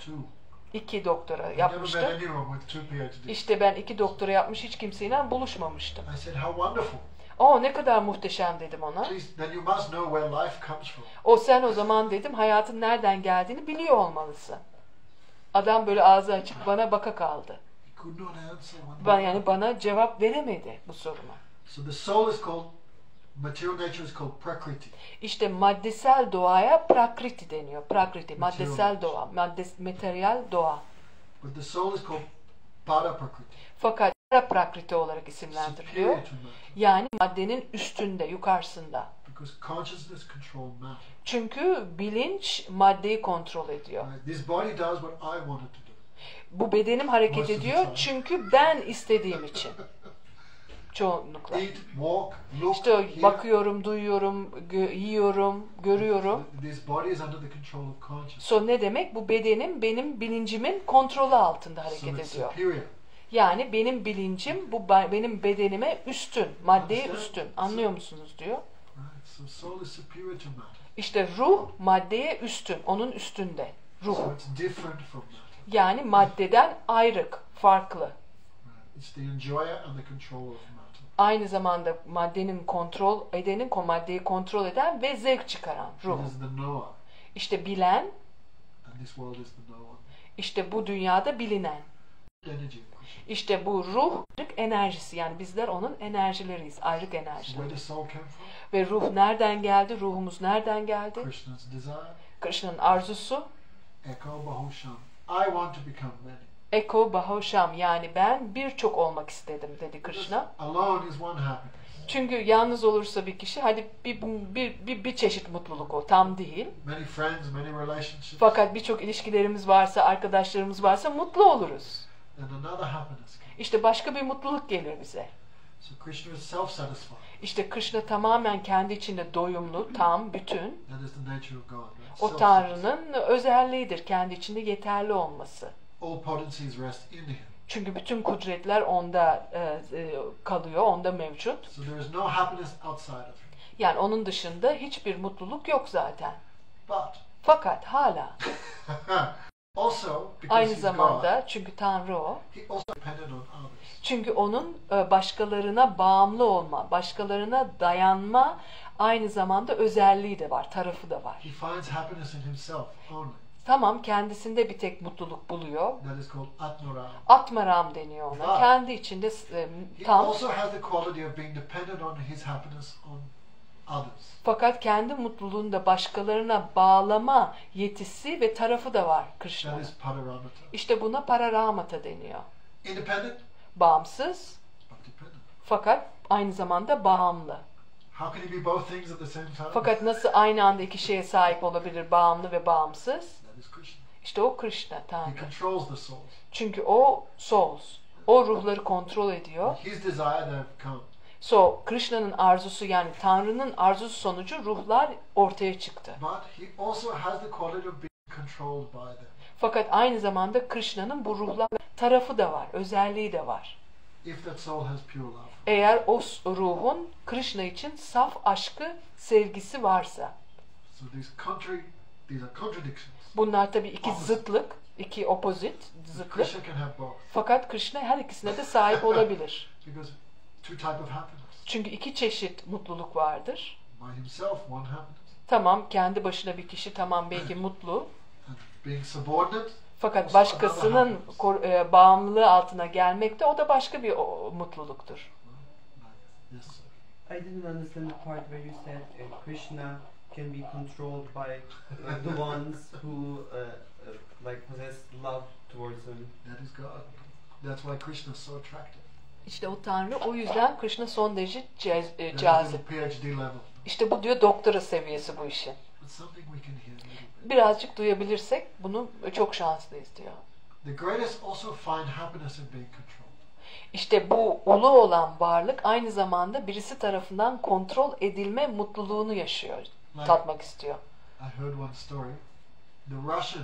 2 doktora I've never met yapmıştı. anyone with 2 PhDs. İşte ben 2 doktora yapmış hiç kimseyle buluşmamıştım. I said, how wonderful. Ne kadar muhteşem dedim ona. Please, then you must know where life comes from. Sen o zaman dedim hayatın nereden geldiğini biliyor olmalısın. Adam böyle ağzı açık bana baka kaldı. He could not answer one. Bana cevap veremedi bu soruma. So the soul is called, material nature is called prakriti. İşte maddesel doğaya prakriti deniyor. Prakriti, maddesel Material. doğa, materyal doğa. But the soul is called para prakriti. Fakat prakriti olarak isimlendiriliyor. Superior to matter. Yani maddenin üstünde, yukarısında. Because consciousness controls matter. Çünkü bilinç maddeyi kontrol ediyor. Right? This body does what I want it to do. Bu bedenim hareket Most of the ediyor time. çünkü ben istediğim için. Çoğunlukla. Eat, walk, look, İşte hear. bakıyorum, duyuyorum, yiyorum, görüyorum. This body is under the control of consciousness. So ne demek? Bu bedenim benim bilincimin kontrolü altında So hareket it's ediyor. superior. Yani benim bilincim benim bedenime üstün, maddeye Understand? üstün. Anlıyor musunuz diyor. Right? So soul is superior to matter. İşte ruh maddeye üstün, onun üstünde. Ruh. So it's different from matter. Yani maddeden ayrık, farklı. Right? It's the enjoyer and the controller of matter. Aynı zamanda maddenin maddeyi kontrol eden ve zevk çıkaran ruh. It is the knower, İşte bilen, and this world is the knower. işte bu dünyada bilinen. Energy of Krishna. İşte bu ruh enerjisi, yani bizler onun enerjileriyiz, ayrık So where enerjileri. the soul came from? Ve ruh nereden geldi, ruhumuz nereden geldi? Krishna's desire. Krishna arzusu, Eko Bahusham. I want to become many. Eko Bahosham, yani ben birçok olmak istedim dedi Krishna. Alone is one happiness. Çünkü yalnız olursa bir kişi, hadi bir çeşit mutluluk o, tam değil. Many friends, many relationships, Fakat birçok ilişkilerimiz varsa, arkadaşlarımız varsa mutlu oluruz. and another happiness comes. İşte başka bir mutluluk gelir bize. So Krishna is self-satisfied. İşte Krishna tamamen kendi içinde doyumlu, tam, bütün. That is the nature of God. Right? O Self-satisfied. Tanrı'nın özelliğidir, kendi içinde yeterli olması. All potencies rest in Him. Çünkü bütün kudretler onda kalıyor, onda mevcut. So there is no happiness outside of Him. Yani onun dışında hiçbir mutluluk yok zaten. But Fakat hala also, because aynı He's zamanda, çünkü Tanrı o, God, He also depended on others. çünkü onun başkalarına bağımlı olma, başkalarına dayanma aynı zamanda özelliği de var, tarafı da var. He finds happiness in Himself only. Tamam, kendisinde bir tek mutluluk buluyor. That is called Atmaram. Atmaram deniyor ona. Var. Kendi içinde He tam, also has the quality of being dependent on His happiness on others. fakat kendi mutluluğunu da başkalarına bağlama yetisi ve tarafı da var That Krishna'nın. is Pararamata. İşte buna Pararamata deniyor. Independent, Bağımsız but dependent. fakat aynı zamanda bağımlı. How can He be both things at the same time? Fakat nasıl aynı anda iki şeye sahip olabilir, bağımlı ve bağımsız? That is Krishna. İşte o Krishna, He Tanrı. controls the souls. Çünkü o souls, o ruhları kontrol ediyor. His desire to have come. So, Krishna'nın arzusu, yani Tanrı'nın arzusu sonucu ruhlar ortaya çıktı. But He also has the quality of being controlled by them. Fakat aynı zamanda Krishna'nın bu ruhlar tarafı da var, özelliği de var. if that soul has pure love. Eğer o ruhun Krishna için saf aşkı, sevgisi varsa. So these are contradictions. Bunlar tabii iki zıtlık, iki opposite, But zıtlık. Krishna can have both. Fakat Krishna her ikisine de sahip olabilir. Because two type of happiness. Çünkü iki çeşit mutluluk vardır. By himself, one happiness. Tamam, kendi başına bir kişi tamam belki mutlu. And being subordinate, Fakat başkasının bağımlılığı altına gelmek de o da başka bir mutluluktur. yes, sir. I didn't understand the part where you said Krishna can be controlled by the ones who like possess love towards him. That is God. That's why Krishna is so attractive. İşte o Tanrı, o yüzden Krishna son derece That is the cazip. PhD level. İşte bu diyor doktora seviyesi bu işin. But something we can hear a little bit. Birazcık duyabilirsek bunu çok şanslıyız diyor. The greatest also find happiness in being controlled. İşte bu ulu olan varlık aynı zamanda birisi tarafından kontrol edilme mutluluğunu yaşıyor, tatmak istiyor. I heard one story. The Russian,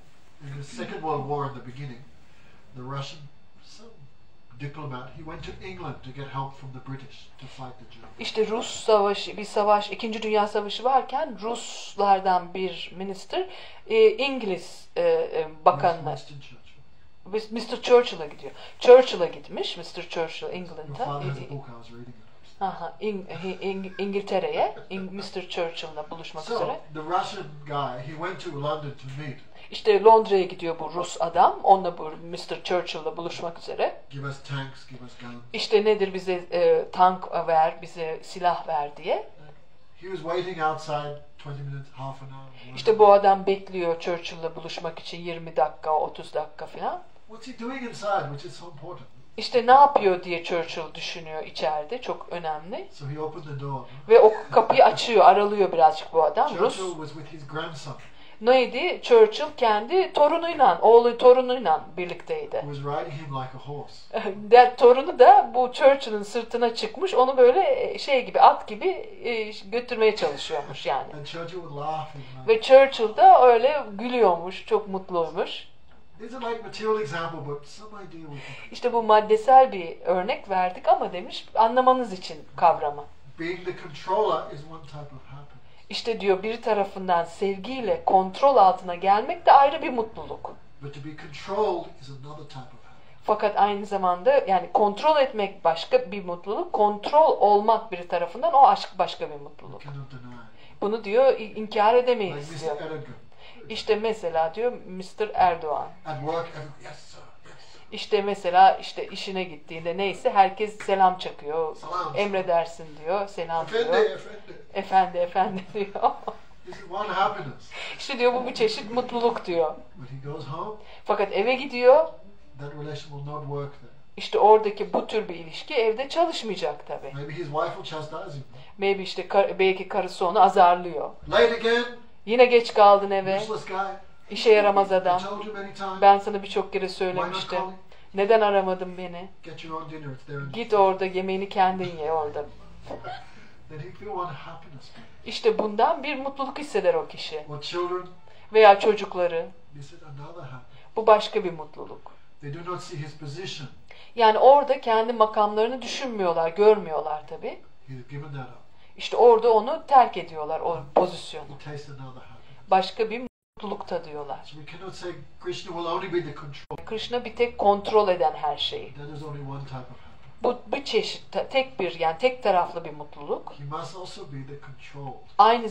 in the Second World War in the beginning, the Russian, some diplomat, he went to England to get help from the British to fight the Germans. İşte Rus savaşı, bir savaş, İkinci Dünya Savaşı varken Ruslardan bir minister İngiliz bakanına, Winston Churchill. Mr. Churchill'a gidiyor. Churchill'a gitmiş, Mr. Churchill Your England'a. father has a book, I was reading it. Aha, İngiltere'ye, Mr. Churchill'la buluşmak So, üzere. the Russian guy, he went to London to meet. İşte Londra'ya gidiyor bu Rus adam, onunla bu Mr. Churchill'la buluşmak üzere. Give us tanks, give us guns. İşte nedir bize tank ver, bize silah ver diye. He was waiting outside 20 minutes, half an hour. İşte bu adam bekliyor Churchill'la buluşmak için 20 dakika, 30 dakika falan. What's he doing inside, which is so important? İşte ne yapıyor diye Churchill düşünüyor içeride, çok önemli. So he opened the door. Ve o kapıyı açıyor, aralıyor birazcık bu adam. Rus. Churchill was with his grandson, Neydi? Churchill kendi torunuyla, oğlu torunuyla birlikteydi. who was riding him like a horse. Torunu da bu Churchill'ın sırtına çıkmış, onu böyle şey gibi, at gibi götürmeye çalışıyormuş yani. And Churchill was laughing. Ve Churchill da öyle gülüyormuş, çok mutluymuş. These are like material example, but some idea we can. İşte bu maddesel bir örnek verdik ama demiş, anlamanız için kavramı. Being the controller is one type of happiness. İşte diyor bir tarafından sevgiyle kontrol altına gelmek de ayrı bir mutluluk. But to be controlled is another type of happiness. Fakat aynı zamanda yani kontrol etmek başka bir mutluluk, kontrol olmak bir tarafından o aşk başka bir You mutluluk. cannot deny. Bunu diyor inkar Like edemeyiz Mr. diyor. Erdogan. İşte mesela diyor Mr. Erdoğan. At work, yes sir, yes sir. İşte mesela işte işine gittiğinde neyse herkes selam çakıyor. Salam. Emredersin diyor, selam Efendi, diyor. efendi. Efendi, efendi diyor. This is one happiness. İşte diyor bu bir çeşit mutluluk diyor. When he goes home, Fakat eve gidiyor. that relation will not work there. İşte oradaki bu tür bir ilişki evde çalışmayacak tabii. Maybe his wife will chastise him. Maybe işte belki karısı onu azarlıyor. Late again, Yine geç kaldın eve. useless guy. İşe yaramaz I adam. told you many times. Ben sana birçok kere Why not söylemiştim. call him? Neden aramadın beni? Get your own dinner. It's there. Git orada yemeğini kendin ye orada. Then he feel one happiness. İşte bundan bir mutluluk hisseder o kişi. Or children, Veya çocukları. this is another happiness. Bu başka bir mutluluk. They do not see his position. Yani orada kendi makamlarını düşünmüyorlar, görmüyorlar tabii. He has given that up. İşte orada onu terk ediyorlar, o pozisyonu. He tastes another happiness. Başka bir mutluluk tadıyorlar. So we cannot say Krishna will only be the control. Krishna bir tek kontrol eden her şeyi. That is only one type of happiness. Bu bir çeşit, tek bir yani tek taraflı bir mutluluk. He must also be the control. Aynı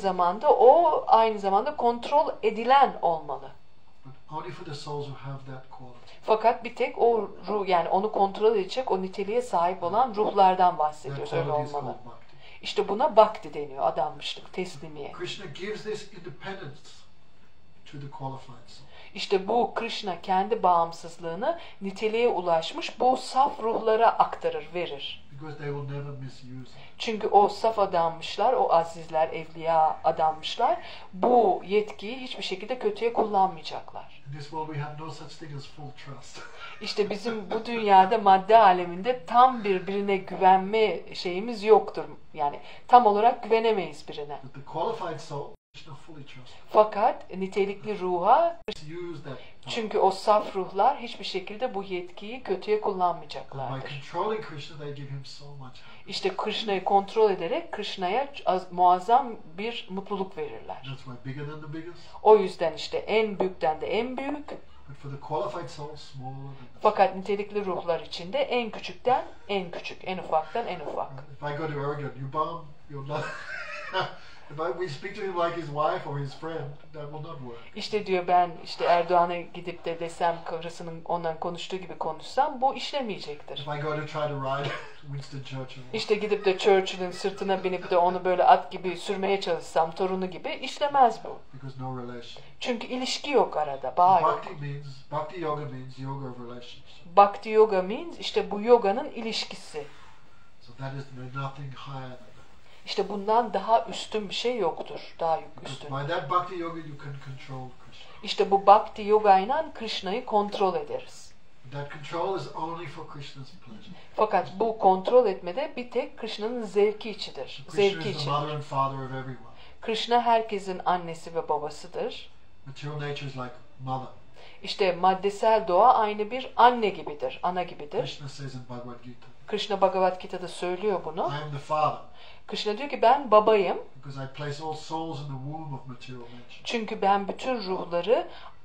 zamanda kontrol edilen olmalı. But only for the souls who have that quality. Fakat bir tek o ruh yani onu kontrol edecek o niteliğe sahip olan ruhlardan That bahsediyoruz. Öyle quality is olmalı. called bhakti. İşte buna bhakti deniyor, adanmışlık, teslimiye. Krishna gives this independence to the qualified soul. İşte bu Krishna kendi bağımsızlığını niteliğe ulaşmış bu saf ruhlara aktarır, verir. Because they will never misuse it. Çünkü o saf adanmışlar, o azizler, evliya adanmışlar bu yetkiyi hiçbir şekilde kötüye kullanmayacaklar. In this world we have no such thing as full trust. İşte bizim bu dünyada madde aleminde tam birbirine güvenme şeyimiz yoktur. Yani tam olarak güvenemeyiz birine. But the qualified soul Krishna fully trusts. Fakat nitelikli ruha, Use that power. çünkü o saf ruhlar hiçbir şekilde bu yetkiyi kötüye By kullanmayacaklardır. controlling Krishna, they give him so much happiness. İşte Krishna'yı kontrol ederek Krishna'ya muazzam bir mutluluk verirler. That's why bigger than the biggest. O yüzden işte en büyükten de en büyük, But for the qualified soul, smaller than the fakat nitelikli ruhlar içinde en küçükten en küçük, en ufaktan en ufak. If I go to Ergun, you bomb, you're not. If we speak to him like his wife or his friend, that will not work. İşte diyor, ben işte Erdoğan'a gidip de desem, karısının ondan konuştuğu gibi konuşsam bu işlemeyecektir. If I go to try to ride Winston Churchill, İşte gidip de Churchill'in sırtına binip de onu böyle at gibi sürmeye çalışsam, torunu gibi, işlemez bu. because no relation. Çünkü ilişki yok arada, bağ yok. Bhakti yoga means yoga of relations. Bhakti yoga means işte bu yoganın ilişkisi. So that is nothing higher than that. İşte bundan daha üstün bir şey yoktur. Daha Because üstün. by that bhakti yoga you can control Krishna. İşte bu Bhakti yoga ile Krishna'yı kontrol ederiz. That control is only for Krishna's pleasure. Fakat bu kontrol etmede bir tek Krishna'nın zevki içidir. So Zevki Krishna is the için. mother and father of everyone. Krishna herkesin annesi ve babasıdır. Material nature is like mother. İşte maddesel doğa aynı bir anne gibidir, ana gibidir. Krishna says in Bhagavad Gita, Krishna Bhagavad Gita'da söylüyor bunu. I am the father Krishna diyor ki ben babayım. because I place all souls in the womb of material nature. Çünkü ben bütün ruhları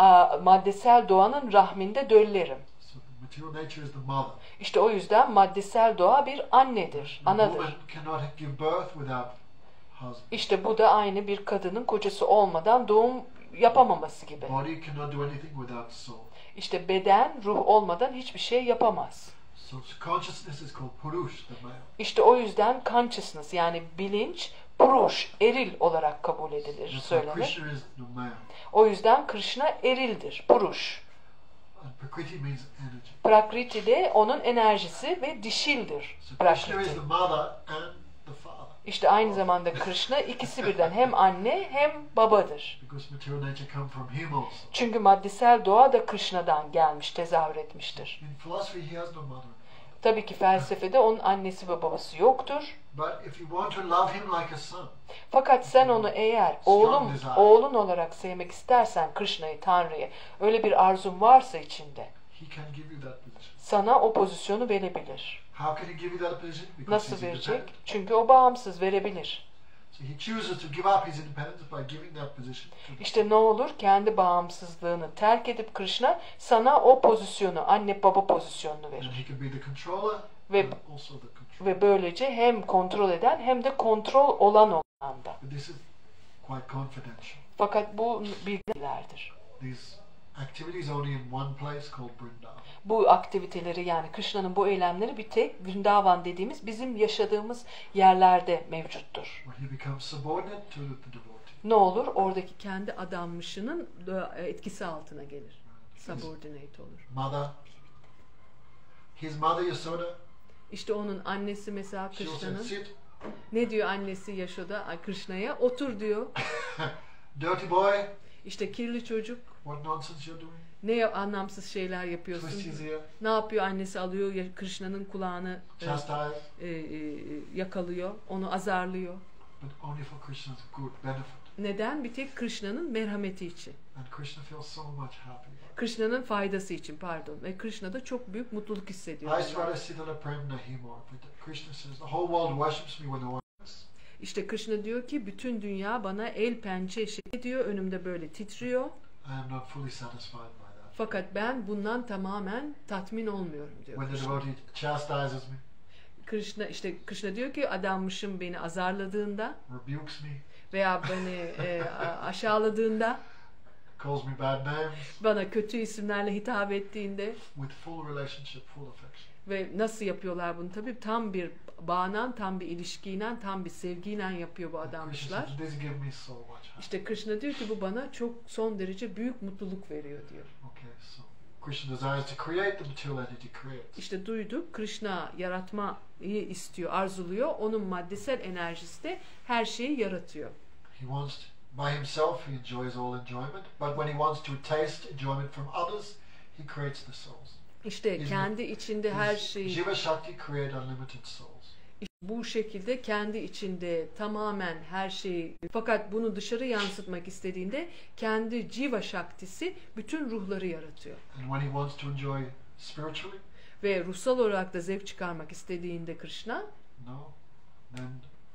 maddesel doğanın rahminde döllerim. So material nature is the mother. İşte o yüzden maddesel doğa bir annedir, A woman anadır. cannot give birth without husband. İşte bu da aynı bir kadının kocası olmadan doğum yapamaması gibi. Body cannot do anything without soul. İşte beden, ruh olmadan hiçbir şey yapamaz. So consciousness is called Purush, the male. İşte o yüzden consciousness yani bilinç, puruş, eril olarak kabul edilir, That's why söylenir. Krishna is the male. O yüzden Krishna erildir, puruş. And Prakriti means energy. Prakriti de onun enerjisi ve dişildir. So Krishna is Prakriti. the mother and the father. İşte aynı zamanda Krishna ikisi birden hem anne hem babadır. Because material nature come from him also. Çünkü maddesel doğa da Krishna'dan gelmiş, tezahür etmiştir. In philosophy he has no mother. Tabii ki felsefede onun annesi ve babası yoktur. But if you want to love him like a son, Fakat sen onu eğer oğlun olarak sevmek istersen Krishna'yı, Tanrı'yı, öyle bir arzun varsa içinde, he can give you that position. sana o pozisyonu verebilir. How can he give you that position? Because Nasıl he's verecek? independent. Çünkü o bağımsız, verebilir. So he chooses to give up his independence by giving that position to the İşte ne olur? Kendi bağımsızlığını terk edip Krishna sana o pozisyonu, anne baba pozisyonunu and verir. he can be the controller Ve, and also the control. ve böylece hem kontrol eden hem de kontrol olan anda. But this is quite confidential. Fakat bu bilgilerdir. These activities only in one place called Vrindavan. Bu aktiviteleri yani Krishna'nın bu eylemleri bir tek Vrindavan dediğimiz bizim yaşadığımız yerlerde mevcuttur. Where he becomes subordinate to the devotee. Ne olur? Oradaki kendi adanmışının etkisi altına gelir. Subordinate olur. Mother, his mother Yasoda, İşte onun annesi mesela she will say, Krishna'nın. sit, Ne diyor annesi Yashoda Krishna'ya? Otur diyor. dirty boy, İşte kirli çocuk. what nonsense you're doing. Ne anlamsız şeyler yapıyorsun. Twist his ear, Ne yapıyor? Annesi alıyor Krishna'nın kulağını chastise, yakalıyor. Onu azarlıyor. but only for Krishna's good benefit. Neden? Bir tek Krishna'nın merhameti için. And Krishna feels so much happy. Krishna'nın faydası için pardon. Ve Krishna da çok büyük mutluluk hissediyor. Aishwarya Sitala Prem Nahimor. Krishna says, the whole world worships me when no one else. İşte Krishna diyor ki bütün dünya bana el pençe eşit ediyor. Önümde böyle titriyor. I am not fully satisfied by that. Fakat ben bundan tamamen tatmin olmuyorum diyor. When the Krishna. devotee chastises me, Krishna diyor ki adanmışım beni azarladığında rebukes me, veya beni aşağıladığında, calls me bad names, bana kötü isimlerle hitap ettiğinde with full relationship, full affection. ve nasıl yapıyorlar bunu tabii tam bir bağla, tam bir ilişkiyle, tam bir sevgiyle yapıyor bu Krishna adanmışlar. says, this gives me so much happiness. İşte Krishna diyor ki bu bana çok son derece büyük mutluluk veriyor diyor. Okay, so Krishna desires to create, the material entity creates. İşte duyduk Krishna yaratmayı istiyor, arzuluyor. Onun maddesel enerjisi de her şeyi yaratıyor. He wants, by himself, he enjoys all enjoyment, but when he wants to taste enjoyment from others, he creates the souls. İşte kendi içinde her şeyi Jiva Shakti create unlimited souls. Bu şekilde kendi içinde tamamen her şeyi, fakat bunu dışarı yansıtmak istediğinde kendi Jiva Shaktisi bütün ruhları yaratıyor. And when he wants to enjoy spiritually, Ve ruhsal olarak da zevk çıkarmak istediğinde Krishna, no, then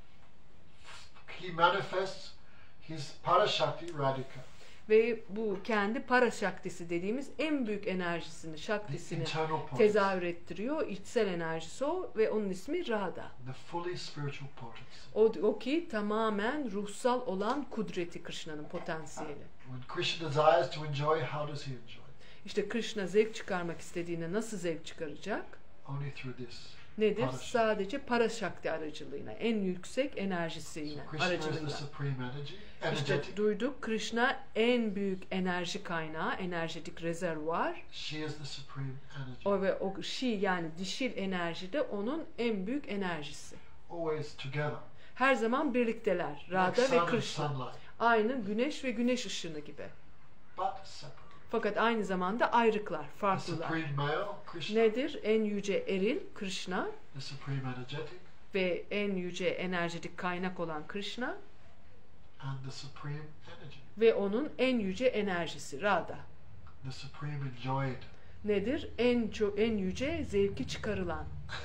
he manifests his Parashakti Radhika, ve bu kendi para şaktisi dediğimiz en büyük enerjisini, the şaktisini internal potency, tezahür ettiriyor. İçsel enerjisi o ve onun ismi Radha. the fully spiritual potency. O ki tamamen ruhsal olan kudreti, Krishna'nın potansiyeli. When Krishna desires to enjoy, how does he enjoy? İşte Krishna zevk çıkarmak istediğinde nasıl zevk çıkaracak? Only through this. Nedir? Para Shakti. Sadece para şakti aracılığıyla, en yüksek enerjisiyle, So Krishna is the aracılığıyla. supreme energy, İşte energetic. duyduk, Krishna en büyük enerji kaynağı, enerjetik rezervuar. She is the supreme energy. O ve o Shi yani dişil enerji de onun en büyük enerjisi. Always together. Her zaman birlikteler. Like Radha sun ve and Krishna. sunlight. Aynı güneş ve güneş ışını gibi. But separate. Fakat aynı zamanda ayrıklar, The farklılar. supreme male, Krishna, Nedir? En yüce eril Krishna the supreme energetic, ve en yüce enerjetik kaynak olan Krishna and the supreme energy, ve onun en yüce enerjisi Radha. the supreme enjoyed. Nedir? En yüce zevki çıkarılan.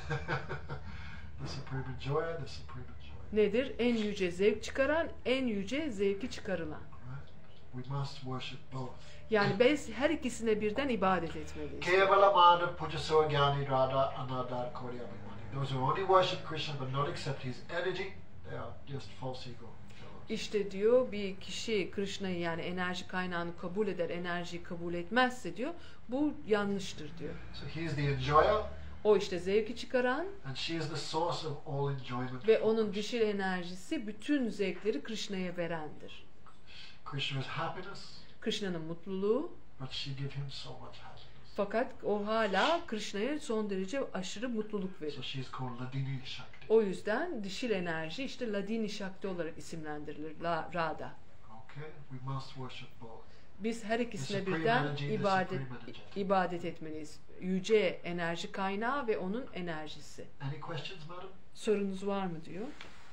The supreme enjoyer, the supreme enjoyed. Nedir? En yüce zevk çıkaran, en yüce zevki çıkarılan. Right? We must worship both. Yani biz her ikisine birden ibadet etmeliyiz. Kevala Madhav Pujaso Gyani Radha Anadar Kori Abhimani. Those who only worship Krishna but not accept his energy, they are just false ego. İşte diyor bir kişi Krishna'yı yani enerji kaynağını kabul eder, enerjiyi kabul etmezse diyor bu yanlıştır diyor. So he is the enjoyer, O işte zevki çıkaran and she is the source of all enjoyment. ve onun dişil enerjisi bütün zevkleri Krishna'ya verendir. Krishna is happiness, Krishna'nın mutluluğu, but she gives him so much happiness. fakat o hala Krishna'ya son derece aşırı mutluluk So verir. she is called Ladini Shakti. O yüzden dişil enerji işte Ladini Shakti olarak isimlendirilir, Radha. Okay, we must worship both. Biz her ikisine The supreme birden energy, the ibadet etmeliyiz. Yüce enerji kaynağı ve onun enerjisi. Any questions, madam? Sorunuz var mı diyor.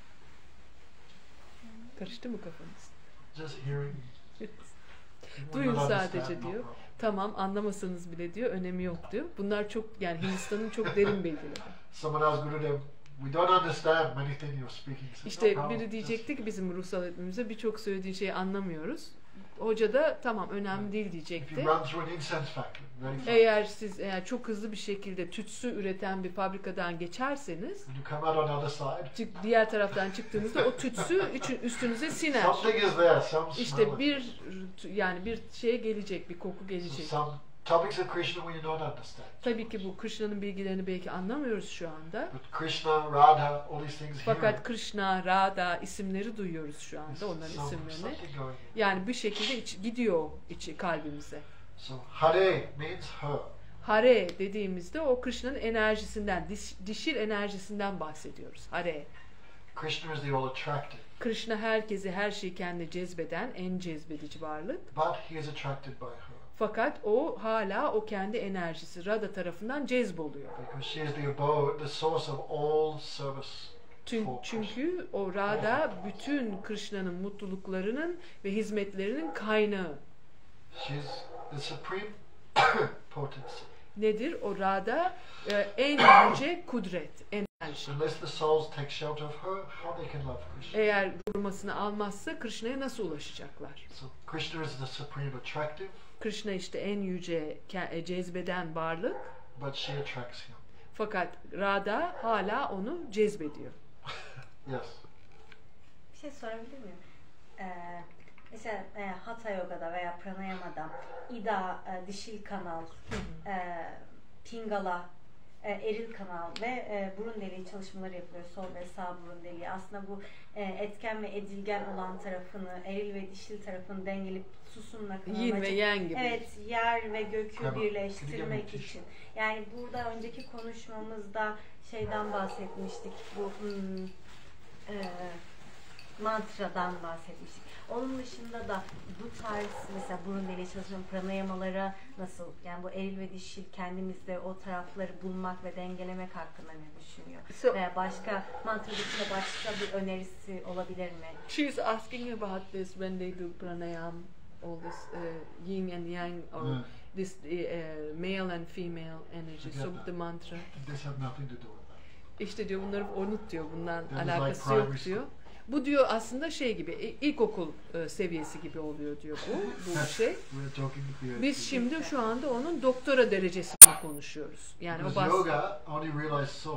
Karıştı mı kafanız? Just hearing. Duyun Will not sadece understand, no diyor. problem. Tamam anlamasanız bile diyor önemi yok diyor. Bunlar çok yani Hindistan'ın çok derin bilgileri. Someone asked Gurudev, we don't understand many things you're speaking. He said, İşte no problem, biri diyecekti ki bizim ruhsal eğitimimizde birçok söylediğin şeyi anlamıyoruz. Hoca da tamam önemli değil If you diyecekti. run through an incense factory, very fast, Eğer çok hızlı bir şekilde tütsü üreten bir fabrikadan geçerseniz when you come out on the other side, diğer taraftan çıktığınızda o tütsü üstünüze siner. something is there, some İşte smell. bir şeye gelecek, bir koku So gelecek. some topics of Krishna we do not understand. Tabii ki bu Krishna'nın bilgilerini belki anlamıyoruz şu anda. But Krishna, Radha, all these things here. Fakat Krishna, Radha isimleri duyuyoruz şu there's anda onların isimlerini. something going on. Yani bir şekilde gidiyor içi kalbimize. So Hare means her. Hare dediğimizde o Krishna'nın enerjisinden, dişil enerjisinden bahsediyoruz. Hare. Krishna is the all attractive, Krishna herkesi, her şeyi kendine cezbeden en cezbedici varlık. but he is attracted by her Fakat o hala o kendi enerjisi Radha tarafından cezboluyor. because she is the abode, the source of all service. Çünkü o Radha bütün Krishna'nın mutluluklarının ve hizmetlerinin kaynağı. She's the supreme potency. Nedir? O Radha en yüce kudret, enerji. Unless the souls take shelter of her, how they can love Krishna? Eğer korumasını almazsa Krishna'ya nasıl ulaşacaklar? So Krishna is the supreme attractive, Krishna işte en yüce cezbeden varlık. but she attracts him. Fakat Radha hala onu cezbediyor. Yes. Bir şey sorabilir miyim? Mesela Hatha Yoga'da veya Pranayama'da İda, dişil kanal, Pingala, eril kanal ve burun deliği çalışmaları yapılıyor. Sol ve sağ burun deliği. Aslında bu etken ve edilgen olan tarafını, eril ve dişil tarafını dengeleyip susunla Yin ve yang gibi. Evet, yer ve gökü Tamam. birleştirmek Müthiş. için. Yani burada önceki konuşmamızda şeyden bahsetmiştik. Bu mantradan bahsetmiştik. Onun dışında da bu tarz mesela burun deliği çalışma pranayamalara nasıl, yani bu eril ve dişil kendimizde o tarafları bulmak ve dengelemek hakkında ne düşünüyor? Veya başka mantra dışında başka bir önerisi olabilir mi? She's asking about this when they do pranayam, all this yin and yang, or this male and female energy. Forget So that. the mantra. This have nothing to do with that. İşte diyor bunları unut diyor, bundan That is alakası like yok primary diyor. Bu diyor aslında şey gibi, ilkokul seviyesi gibi oluyor diyor bu şey. We're talking to PhD. Biz şimdi şu anda onun doktora derecesini konuşuyoruz. Yani o Because yoga only realizes soul.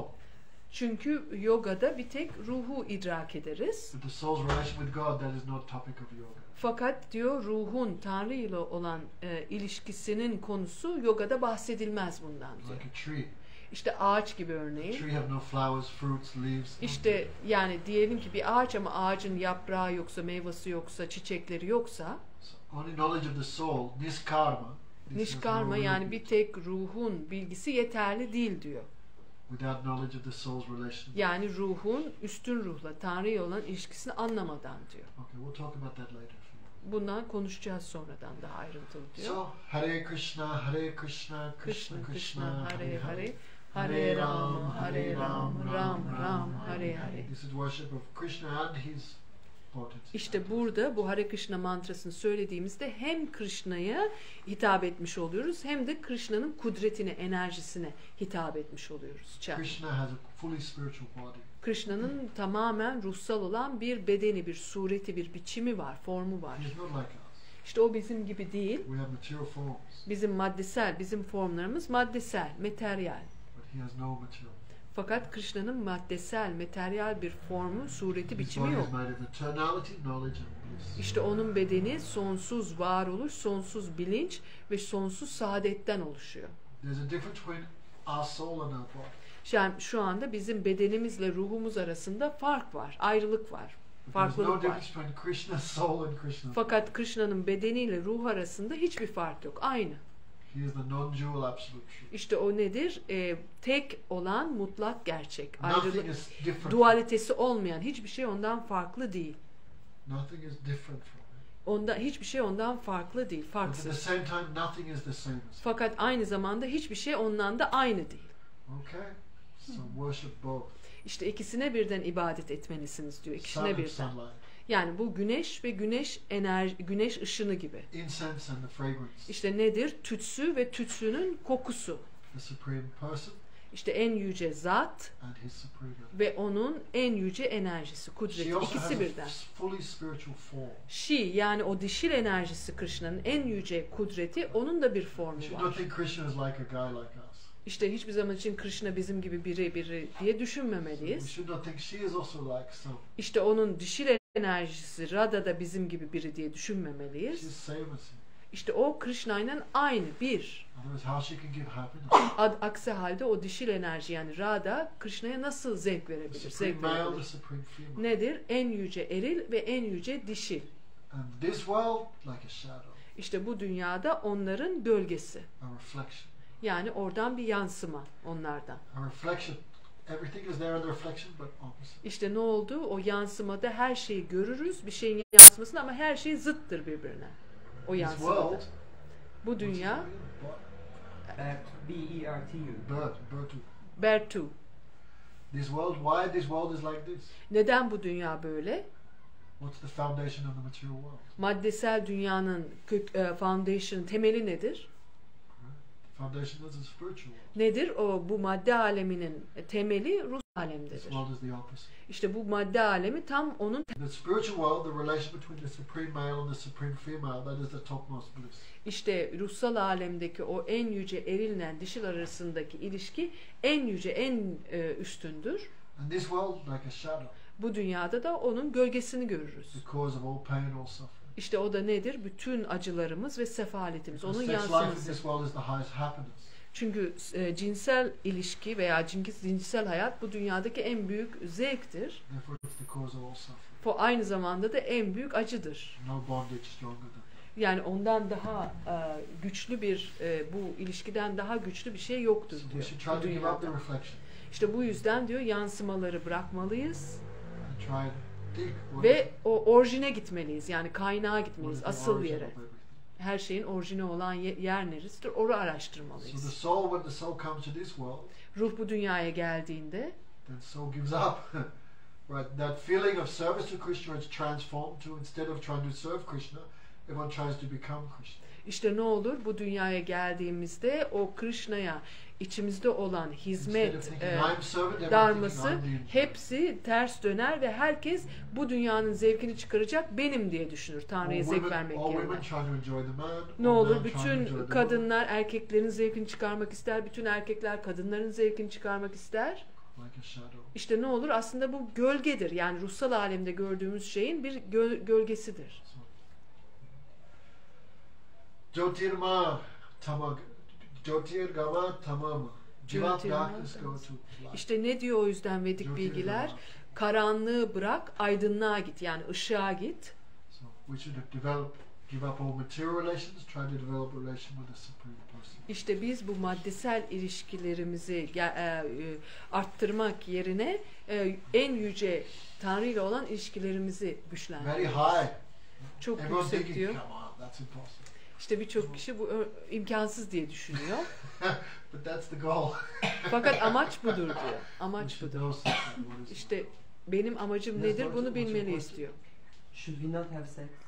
Çünkü yogada bir tek ruhu idrak ederiz. But the soul's relation with God, that is not topic of yoga. Fakat diyor ruhun Tanrı ile olan ilişkisinin konusu yogada bahsedilmez bundan diyor. Like a tree. İşte ağaç gibi A örneğin. tree have no flowers, fruits, leaves. İşte yani diyelim ki bir ağaç ama ağacın yaprağı yoksa, meyvesi yoksa, çiçekleri yoksa, So only knowledge of the soul, niskarma. this has nişkarma no yani real- bir tek ruhun bilgisi yeterli değil diyor. Without knowledge of the soul's relation. Yani ruhun üstün ruhla Tanrı ile olan ilişkisini anlamadan diyor. Okay, we'll talk about that later. Bundan konuşacağız sonradan daha ayrıntılı diyor. So, Hare Krishna, Hare Krishna, Krishna Krishna, Hare Hare, Hare Rama, Hare Rama, Ram Ram, Hare Hare. This is worship of Krishna and his potency. İşte burada bu Hare Krishna mantrasını söylediğimizde hem Krishna'ya hitap etmiş oluyoruz hem de Krishna'nın kudretine, enerjisine hitap etmiş oluyoruz. Krishna has a fully spiritual body. Krishna'nın tamamen ruhsal olan bir bedeni, bir sureti, bir biçimi var, formu var. He is not like us. İşte o bizim gibi değil. We have material forms, Bizim maddesel, bizim formlarımız maddesel, materyal. but he has no material. Fakat Krishna'nın maddesel, materyal bir formu, sureti, His biçimi body yok. is made of eternality, knowledge and bliss. İşte onun bedeni sonsuz varoluş, sonsuz bilinç ve sonsuz saadetten oluşuyor. There's a difference between our soul and our body. Yani şu anda bizim bedenimizle ruhumuz arasında fark var, ayrılık var, There's no farklılık var. difference between Krishna's soul and Krishna's Fakat Krishna'nın bedeniyle ruh arasında hiçbir fark yok, aynı. He is the non-dual absolute truth. İşte o nedir? Tek olan mutlak gerçek, Nothing ayrılık, is different. dualitesi olmayan hiçbir şey ondan farklı değil. Nothing is different from him. Hiçbir şey ondan farklı değil, But at the farksız. same time, nothing is the same as him. Fakat aynı zamanda hiçbir şey ondan da aynı değil. Okay? So worship both. İşte ikisine birden ibadet etmelisiniz diyor. Sun İkisine and birden. sunlight. Yani bu güneş ve güneş ışını gibi. Incense and the fragrance. İşte nedir? Tütsü ve tütsünün kokusu. The supreme person İşte en yüce zat and his supreme energy. ve onun en yüce enerjisi, kudreti. She also has İkisi a birden. fully spiritual form. Şi yani o dişil enerjisi Krishna'nın en yüce kudreti, onun da bir You formu should not var. think Krishna is like a guy like us. İşte hiçbir zaman için Krishna bizim gibi biri diye We düşünmemeliyiz. should not think she is also like some. İşte onun dişil enerjisi Radha da bizim gibi biri diye düşünmemeliyiz. She's same as him. İşte o Krishna'yla aynı bir. Otherwise, how she can give happiness? Aksi halde o dişil enerji yani Radha Krishna'ya nasıl zevk The verebilir? supreme Zevk male, the verebilir. supreme female. Nedir? En yüce eril ve en yüce dişil. And this world, like a shadow, İşte bu dünyada onların gölgesi. a reflection. Yani oradan bir yansıma onlardan. A reflection. Everything is there in the reflection, but opposite. İşte ne oldu? O yansımada her şeyi görürüz, bir şeyin yansımasında, ama her şey zıttır birbirine. O This yansımada. world, Bu dünya B-E-R-T-U. bird too. Bertu. This world, why this world is like this? Neden bu dünya böyle? What's the foundation of the material world? Maddesel dünyanın foundation, temeli nedir? Foundation is the spiritual world. Nedir? Bu madde aleminin temeli ruh This alemdedir. world is the opposite. İşte bu madde alemi tam onun. The spiritual world, the relation between the supreme male and the supreme female, that is the topmost bliss. İşte ruhsal alemdeki o en yüce erille dişil arasındaki ilişki en yüce, en üstündür. And this world, like a shadow, Bu dünyada da onun gölgesini görürüz. the cause of all pain, all suffering. İşte o da nedir? Bütün acılarımız ve sefaletimiz. Because Onun sex life in yansıması. this world is the highest happiness. Çünkü cinsel ilişki veya cinsel hayat bu dünyadaki en büyük zevktir. Therefore, it's the cause of all suffering. Bu aynı zamanda da en büyük acıdır. No bondage stronger than that. Yani ondan daha güçlü bir, bu ilişkiden daha güçlü bir şey yoktur So we diyor should bu try to give up the dünyada. reflection İşte bu yüzden diyor yansımaları bırakmalıyız. and try Pratik. Ve o orijine gitmeliyiz. Yani kaynağa What is gitmeliyiz. the Asıl origin yere. of everything? Her şeyin orijini olan yer neresidir? Orayı So the araştırmalıyız. soul, when the soul comes to this world, Ruh bu dünyaya geldiğinde then soul gives up. Right, that feeling of service to Krishna is transformed to, instead of trying to serve Krishna, everyone tries to become Krishna. işte ne olur? Bu dünyaya geldiğimizde o Krishna'ya içimizde olan Instead of hizmet thinking I'm servant, everyone darması thinking I'm the enjoyer. hepsi ters döner ve herkes bu dünyanın zevkini çıkaracak benim diye düşünür. Tanrı'ya zevk vermek all yerine. women trying to enjoy the man. Ne all olur? men trying to Bütün enjoy the kadınlar erkeklerin zevkini çıkarmak ister. Bütün erkekler kadınların zevkini çıkarmak ister. woman, like a shadow. İşte ne olur? Aslında bu gölgedir. Yani ruhsal alemde gördüğümüz şeyin bir gölgesidir. Jyotirma tamag. Jyotirgama tamama. Give up Jyotirma darkness, go tamam. to light. İşte ne diyor o yüzden Vedik Jyotirgama. bilgiler? Karanlığı bırak, aydınlığa git. Yani ışığa git. So we should give up all material relations, try to develop a relation with the Supreme Person. İşte biz bu maddesel ilişkilerimizi arttırmak yerine en yüce Tanrı ile olan ilişkilerimizi Very güçlendiriyoruz. high. Çok Everyone yüksek thinking, diyor. come on, that's impossible. İşte birçok kişi bu imkansız diye düşünüyor. But that's the goal. Fakat amaç budur diyor. We Amaç should budur. know something. What is İşte benim amacım Yes, nedir? what's- Bunu what's your bilmeliyiz question? diyor. Should we not have sex?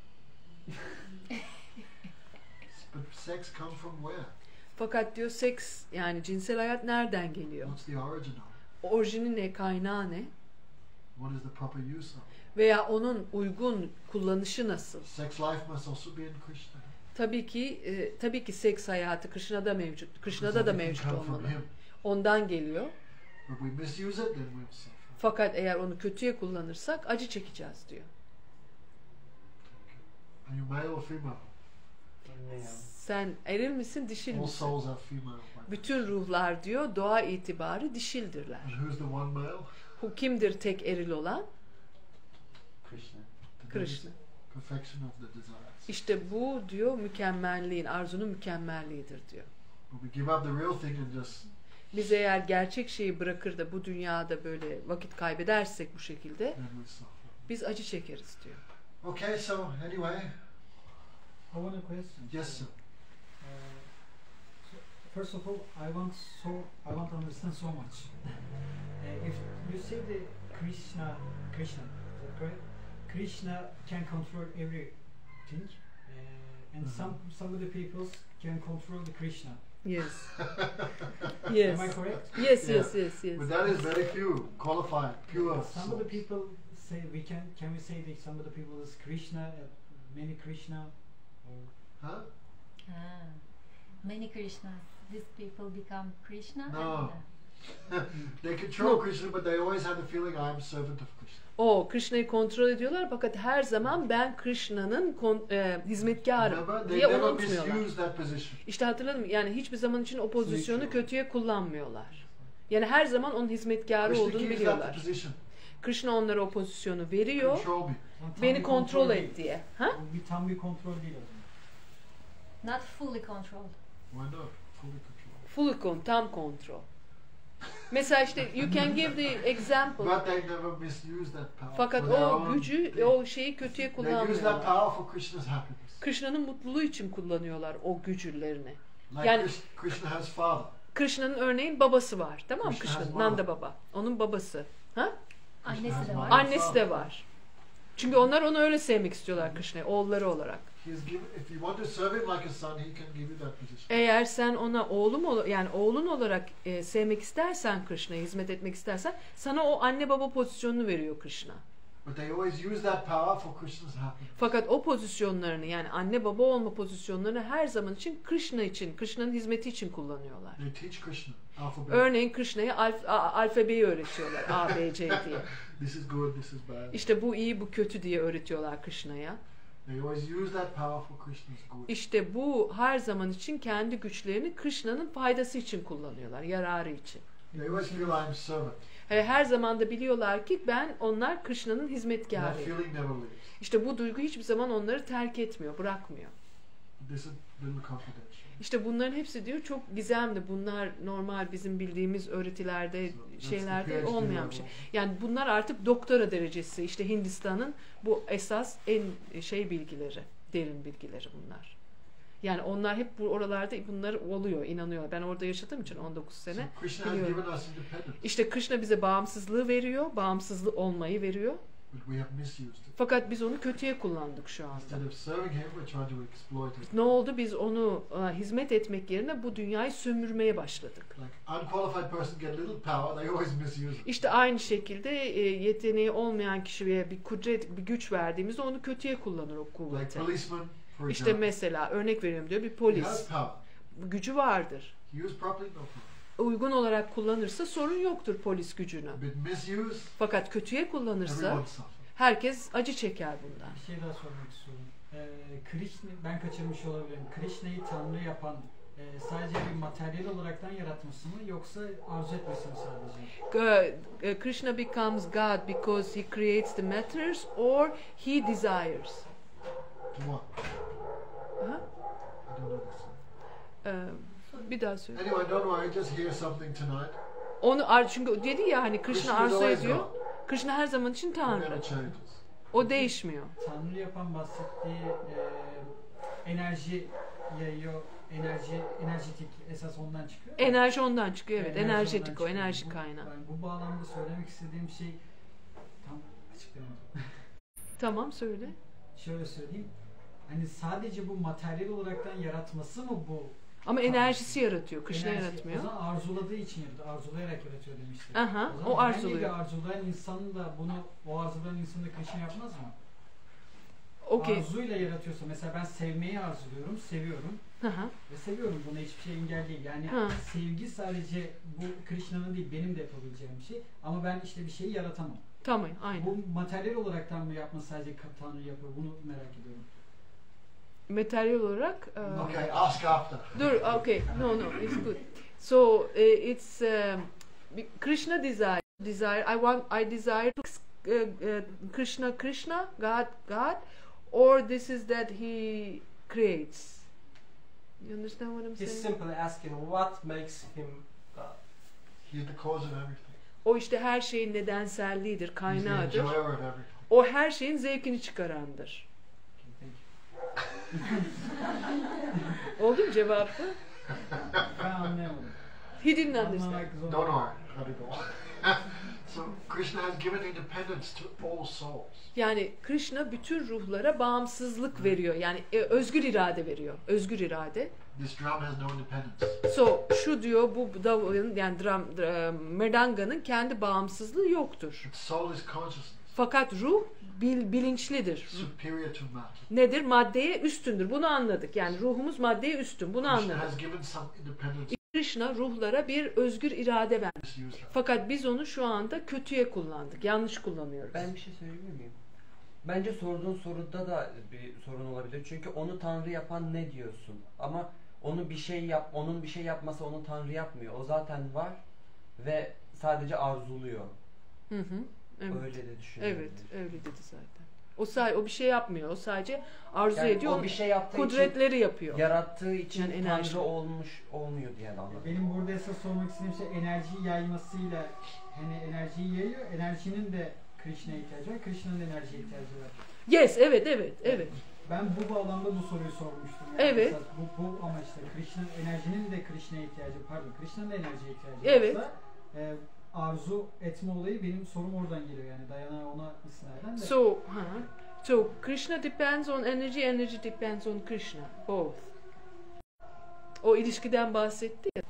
But sex comes from where? Fakat diyor seks yani cinsel hayat nereden geliyor? What's the origin of it? Orijini ne, kaynağı ne? What is the proper use of it? Veya onun uygun kullanışı nasıl? Sex life must also be in Krishna. Tabii ki seks hayatı Krishna'da mevcut. Krishna'da da Because mevcut everything come olmalı. from him. Ondan geliyor. But we misuse it, then we'll suffer. Fakat eğer onu kötüye kullanırsak acı çekeceğiz diyor. Are you male or female? Male. Sen eril misin, dişil All misin? souls are female. Right? Bütün ruhlar diyor doğa itibarı dişildirler. And who's the one male? Bu kimdir tek eril olan? Krishna. The Krishna. Perfection of the desires. İşte bu diyor mükemmelliğin, arzunun mükemmelliğidir diyor. But we give up the real thing and just Biz eğer gerçek şeyi bırakır da bu dünyada böyle vakit kaybedersek bu şekilde then we suffer. biz acı çekeriz diyor. Okay, so anyway, I want a question. yes, sir. First of all, I want to understand so much. If you say the Krishna, is that correct? Krishna can control everything, and some of the people can control the Krishna. Yes. Yes. Am I correct? Yes, Yeah. yes. But that is very few qualified, pure Some of the souls. people say can we say that some of the people is Krishna, many Krishna, or Huh? Many Krishnas. These people become Krishna. No. And, They control No. Krishna, but they always have the feeling I am servant of Krishna. O Krishna'yı kontrol ediyorlar fakat her zaman ben Krishna'nın hizmetkarım Remember, they diye never unutmuyorlar. misuse that position. İşte hatırladım yani hiçbir zaman için o pozisyonu kötüye kullanmıyorlar. Yani her zaman onun hizmetkarı Krishna olduğunu gives that the biliyorlar. position. Krishna onlara o pozisyonu veriyor. Control me. tam Beni bir kontrol değil. et diye. Ha? Bir tam bir kontrol değil o zaman. not fully controlled. Why not? Fully control. Tam kontrol. Mesela işte you can give the example. But they never misuse that power. Fakat for their o own gücü, thing. o şeyi kötüye They use that kullanmıyorlar. power for Krishna's happiness. Krishna'nın mutluluğu için kullanıyorlar o gücülerini. Like Yani- Krishna has father. Krishna'nın örneğin babası var. Tamam mı? Krishna has Krishna, mother. Nanda baba. Onun babası. Ha? Annesi de var. Annesi de var. Çünkü onlar onu öyle sevmek istiyorlar Krishna'yı, oğulları olarak. He's given, if you want to serve him like a son, he can give you that position. Eğer sen ona yani oğlun olarak sevmek istersen Krishna'ya hizmet etmek istersen sana o anne baba pozisyonunu veriyor Krishna. But they always use that power for Krishna's happiness. Fakat o pozisyonlarını yani anne baba olma pozisyonlarını her zaman için Krishna'nın hizmeti için kullanıyorlar. They teach Krishna alphabet. Örneğin Krishna'ya alfabeyi öğretiyorlar A, B, C diye. This is good, this is bad. İşte bu iyi, bu kötü diye öğretiyorlar Krishna'ya. They always use that power for Krishna's good. İşte bu her zaman için kendi güçlerini Krishna'nın faydası için kullanıyorlar, yararı için. They always feel I'm servant. Her zaman da biliyorlar ki onlar Krishna'nın That hizmetkarıyım. feeling never leaves. İşte bu duygu hiçbir zaman onları terk etmiyor, bırakmıyor. This is a little confidential. İşte bunların hepsi diyor çok gizemli. Bunlar normal bizim bildiğimiz öğretilerde, şeylerde olmayan bir şey. Yani bunlar artık doktora derecesi. İşte Hindistan'ın bu esas en bilgileri, derin bilgileri bunlar. Yani onlar hep bu oralarda bunlar oluyor, inanıyorlar. Ben orada yaşadığım için 19 sene So Krishna has biliyorum. given us independence, İşte Krishna bize bağımsızlığı veriyor, bağımsızlığı olmayı veriyor. but we have misused it. Fakat biz onu kötüye kullandık şu anda. Instead of serving him, we're trying to exploit him. Ne oldu? Biz onu hizmet etmek yerine bu dünyayı sömürmeye başladık. Like unqualified person get little power, they always misuse it. İşte aynı şekilde yeteneği olmayan kişiye bir kudret, bir güç verdiğimizde onu kötüye kullanır o Like kuvveti. policeman, for İşte example. mesela örnek veriyorum diyor bir He has polis. power. Gücü vardır. Used properly, no problem. Uygun olarak kullanırsa sorun yoktur polis gücünü. But misused, Fakat kötüye kullanırsa everyone suffers. herkes acı çeker bundan. Bir şey daha sormak istiyorum. Krishna, ben kaçırmış olabilirim. Krishna'yı Tanrı yapan sadece bir materyal olaraktan yaratması mı yoksa arzu etmesi mi sadece? Krishna becomes God because he creates the matters or he desires. To what? Aha. I don't understand. Bir daha söyle. Anyway, don't worry, just hear something tonight. Onu çünkü dedi ya hani Krishna Krishna is arzu always ediyor. God. Krishna her zaman için It Tanrı. never changes. O değişmiyor. Tanrı yapan bahsettiği enerji yayıyor, enerjetik esas ondan çıkıyor. Enerji ondan çıkıyor evet. Enerji Enerjetik ondan o, çıkıyor. enerji Bu- kaynağı. Ben bu bağlamda söylemek istediğim şey tam açıklayamadım. Tamam söyle. Şöyle söyleyeyim. Hani sadece bu materyal olaraktan yaratması mı bu? Ama enerjisi yaratıyor. Krishna Enerji- yaratmıyor. O zaman arzuladığı için yaratıyor. Arzulayarak yaratıyor demiştim. Aha, zaman o arzuluyor. herhangi bir arzulayan insan da bunu, o arzulayan insan da Krishna yapmaz mı? Okey. Arzuyla yaratıyorsa, mesela ben sevmeyi arzuluyorum, seviyorum Hı hı. ve seviyorum. Buna hiçbir şey engel değil. Yani Ha. sevgi sadece bu Krishna'nın değil, benim de yapabileceğim bir şey. Ama ben işte bir şeyi yaratamam. Tamam, aynen. Bu materyal olaraktan mı yapması sadece Tanrı yapıyor? Bunu merak ediyorum. Materyal olarak. Okay, ask after. Dur, okay. No, it's good. So it's Krishna desire. I desire to Krishna, God, or this is that he creates. You understand what I'm He's saying? simply asking what makes him God. He's the cause of everything. O işte her şeyin nedenselliğidir, He's the kaynağıdır. enjoyer of everything. O her şeyin zevkini çıkarandır. Oldu mu cevabı? Ben anlayamadım. He didn't understand. Anlamak zor. Don't worry, hadi go. So Krishna has given independence to all souls. Yani Krishna bütün ruhlara bağımsızlık veriyor. Yani özgür irade veriyor. Özgür irade. This drum has no independence. So şu diyor bu davulun yani merdanga'nın kendi bağımsızlığı yoktur. Its soul is consciousness, Fakat ruh bilinçlidir. superior to matter. Nedir? Maddeye üstündür. Bunu anladık. Yani ruhumuz maddeye üstün. Bunu Krishna anladık. has given some independence. Krishna ruhlara bir özgür irade verdi. Misuse that. Fakat biz onu şu anda kötüye kullandık. Yanlış kullanıyoruz. Ben bir şey söyleyebilir miyim? Bence sorduğun soruda da bir sorun olabilir. Çünkü onu Tanrı yapan ne diyorsun? Ama onu onun bir şey yapması onu Tanrı yapmıyor. O zaten var ve sadece arzuluyor. Hı hı. Evet. Öyle de düşünüyorum. Evet, öyle dedi zaten. O bir şey yapmıyor. O sadece arzu Yani ediyor. o bir şey yaptığı Kudretleri için, yapıyor. yarattığı için Yani enerji. Tanrı olmuyor diye de anladım. Benim burada esas sormak istediğim şey enerjiyi yaymasıyla, hani enerjiyi yayıyor, enerjinin de Krishna'ya ihtiyacı var, Krishna'nın da enerjiye ihtiyacı var. Yes, evet. Ben bu bağlamda bu soruyu sormuştum. Evet. Esas bu amaçla enerjinin de Krishna'ya ihtiyacı, Krishna'nın da enerjiye ihtiyacı Evet. varsa, arzu etme olayı benim sorum oradan geliyor yani dayanağı ona istinaden de. So Krishna depends on energy, energy depends on Krishna. Both. O ilişkiden bahsetti ya.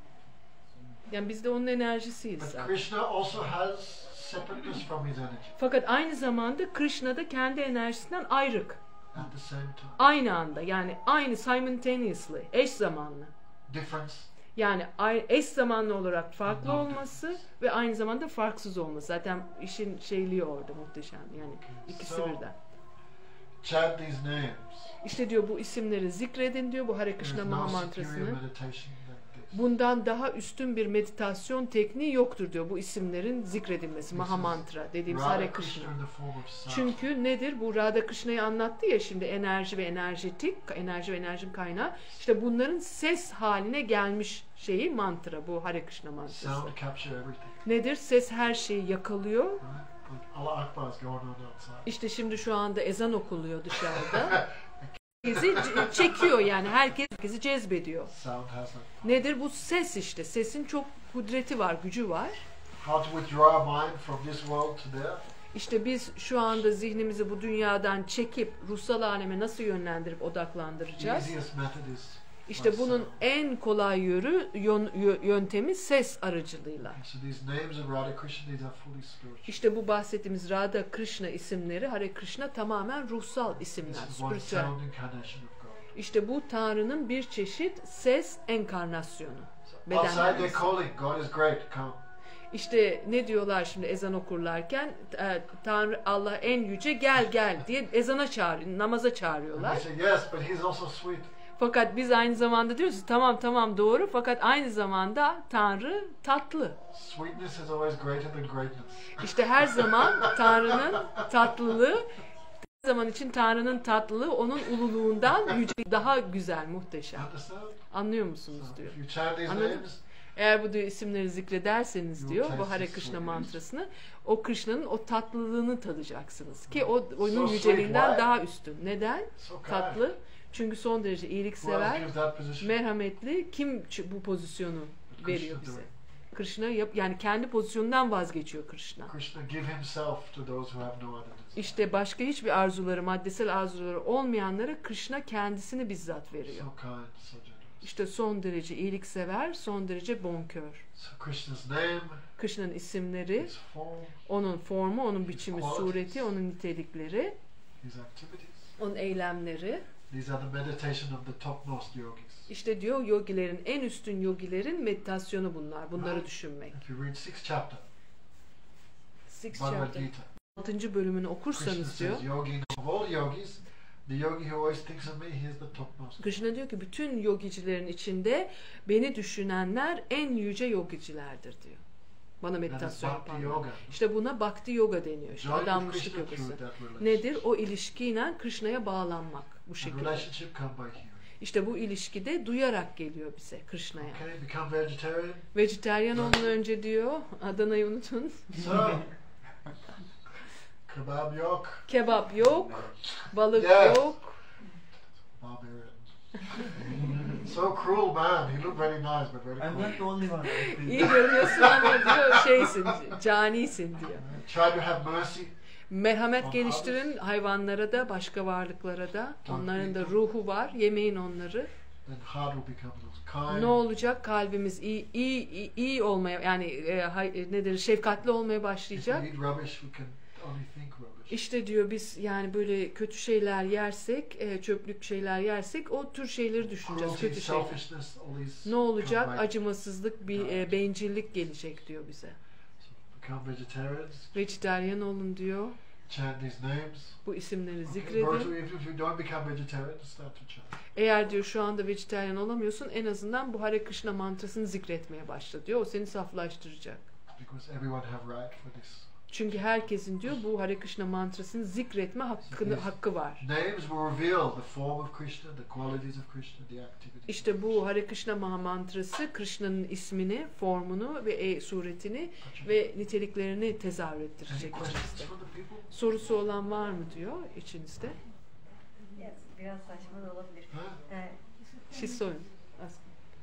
Yani biz de onun enerjisiyiz But zaten. Krishna also has separateness from his energy Fakat aynı zamanda Krishna da kendi enerjisinden ayrık. at the same time. Aynı anda yani aynı simultaneously, eş zamanlı. Difference. Yani eş zamanlı olarak farklı Anladım. olması ve aynı zamanda farksız olması. Zaten işin şeyliği orada muhteşem. Yani ikisi So- birden. Chant these names. İşte diyor bu isimleri zikredin diyor bu Hare There's Krishna no Maha superior mantrasını. meditation than this. bundan daha üstün bir meditasyon tekniği yoktur diyor bu isimlerin zikredilmesi. Maha Mantra dediğimiz Hare Radha Krishna. Krishna in the form of sound. Çünkü nedir? Bu Radha Krishna'yı anlattı ya şimdi enerji ve enerjetik, enerji ve enerjinin kaynağı. İşte bunların ses haline gelmiş şeyi mantra, bu Hare Krishna mantrası. Sound capture everything. Nedir? Ses her şeyi yakalıyor. Right? Like Allah Akbar is going on outside. İşte şimdi şu anda ezan okuluyor dışarıda. Herkesi çekiyor yani. Herkesi cezbediyor. Sound has that. Nedir? Bu ses işte. Sesin çok kudreti var, gücü var. How to withdraw our mind from this world to there? İşte biz şu anda zihnimizi bu dünyadan çekip ruhsal aleme nasıl yönlendirip The odaklandıracağız? easiest method is İşte bunun en kolay yöntemi ses aracılığıyla. so these names of Radha Krishna, these are fully spiritual. İşte bu bahsettiğimiz Radha Krishna isimleri, Hare Krishna tamamen ruhsal This isimler, is one spiritüel. sound incarnation of God. İşte bu Tanrı'nın bir çeşit ses enkarnasyonu. Outside they're Bedenlenmesi. calling, God is great, come. İşte ne diyorlar şimdi ezan okurlarken? Tanrı Allah en yüce gel diye ezana çağırıyor, namaza And çağırıyorlar. they say, yes, but he's also sweet. Fakat biz aynı zamanda diyoruz ki tamam doğru, fakat aynı zamanda Tanrı tatlı. Sweetness is always greater than greatness. İşte her zaman Tanrı'nın tatlılığı, her zaman için Tanrı'nın tatlılığı onun ululuğundan yüce, daha güzel, muhteşem. Understand? Anlıyor musunuz So diyor. if you chant these Anladım. names, Eğer bu diyor isimleri zikrederseniz You diyor taste bu Hare the Krishna sweetness. mantrasını, o Krishna'nın o tatlılığını tadacaksınız ki o onun So yüceliğinden sweet, why? daha üstün. Neden? so kind. Tatlı. Çünkü son derece Who else iyiliksever, gives that position? merhametli. Kim bu pozisyonu Krishna veriyor do bize? it. Krishna yani kendi pozisyonundan vazgeçiyor Krishna. Krishna give himself to those who have no other desire. İşte başka hiçbir arzuları, maddesel arzuları olmayanlara Krishna kendisini bizzat veriyor. So kind, so generous. İşte son derece iyiliksever, son derece bonkör. So Krishna's name, Krishna'nın isimleri, his form, onun formu, onun biçimi, qualities. sureti, onun nitelikleri, his activities. onun eylemleri. These are the meditation of the topmost yogis. İşte diyor yogilerin, en üstün yogilerin meditasyonu bunlar. Bunları düşünmek. If you read 6th chapter, Six Bhagavad chapter, Gita, 6. bölümünü Krishna okursanız diyor, says, yogi of all yogis, the yogi who always thinks of me, he is the topmost. Krishna diyor ki bütün yogicilerin içinde beni düşünenler en yüce yogicilerdir diyor. Bana That is meditasyon bhakti yapanlar. yoga. İşte buna bhakti yoga deniyor. İşte Join with adanmışlık Krishna yogası. through that relationship. Nedir? O ilişkiyle Krishna'ya bağlanmak bu And şekilde. relationship come by hearing. İşte bu ilişkide duyarak geliyor bize Krishna'ya. Okay, become vegetarian. Vejetaryen olmadan önce diyor, Adana'yı unutun. So, kebab yok. Kebap yok, balık Yes. yok. Barbarian. So cruel man. He looked very nice, but very I'm cruel. not the only one. I think. İyi görünüyorsun ama diyor şeysin, canisin diyor. Try to have mercy. Merhamet geliştirin hayvanlara da, başka varlıklara da. Onların da ruhu var, yemeyin onları. Then heart will become kind. Ne olacak? Kalbimiz iyi olmaya, yani nedir? Şefkatli olmaya If we başlayacak. eat rubbish, we can only think rubbish. İşte diyor biz yani böyle kötü şeyler yersek, çöplük şeyler yersek o tür şeyleri düşüneceğiz, Cruelty, kötü şeyler. selfishness, all these Ne olacak? come by. Acımasızlık, bencillik gelecek diyor bize. So become vegetarians. Vejetaryen olun diyor. Chant these names. Bu isimleri Okay, zikredin. virtually, if you don't become vegetarian, start to chant. Eğer diyor şu anda vejetaryen olamıyorsun, en azından bu Hare Krishna mantrasını zikretmeye başla diyor. O seni saflaştıracak. Because everyone have right for this. Çünkü herkesin diyor bu Hare Krishna mantrasını zikretme hakkı var. Names will reveal the form of Krishna, the qualities of Krishna, the activities. İşte bu Hare Krishna Maha mantrası Krishna'nın ismini, formunu ve suretini ve niteliklerini tezahür Any ettirecek questions içinizde. from the people? Sorusu olan var mı diyor içinizde? Yes, biraz saçma da olabilir. Huh? She's sorry. Ask.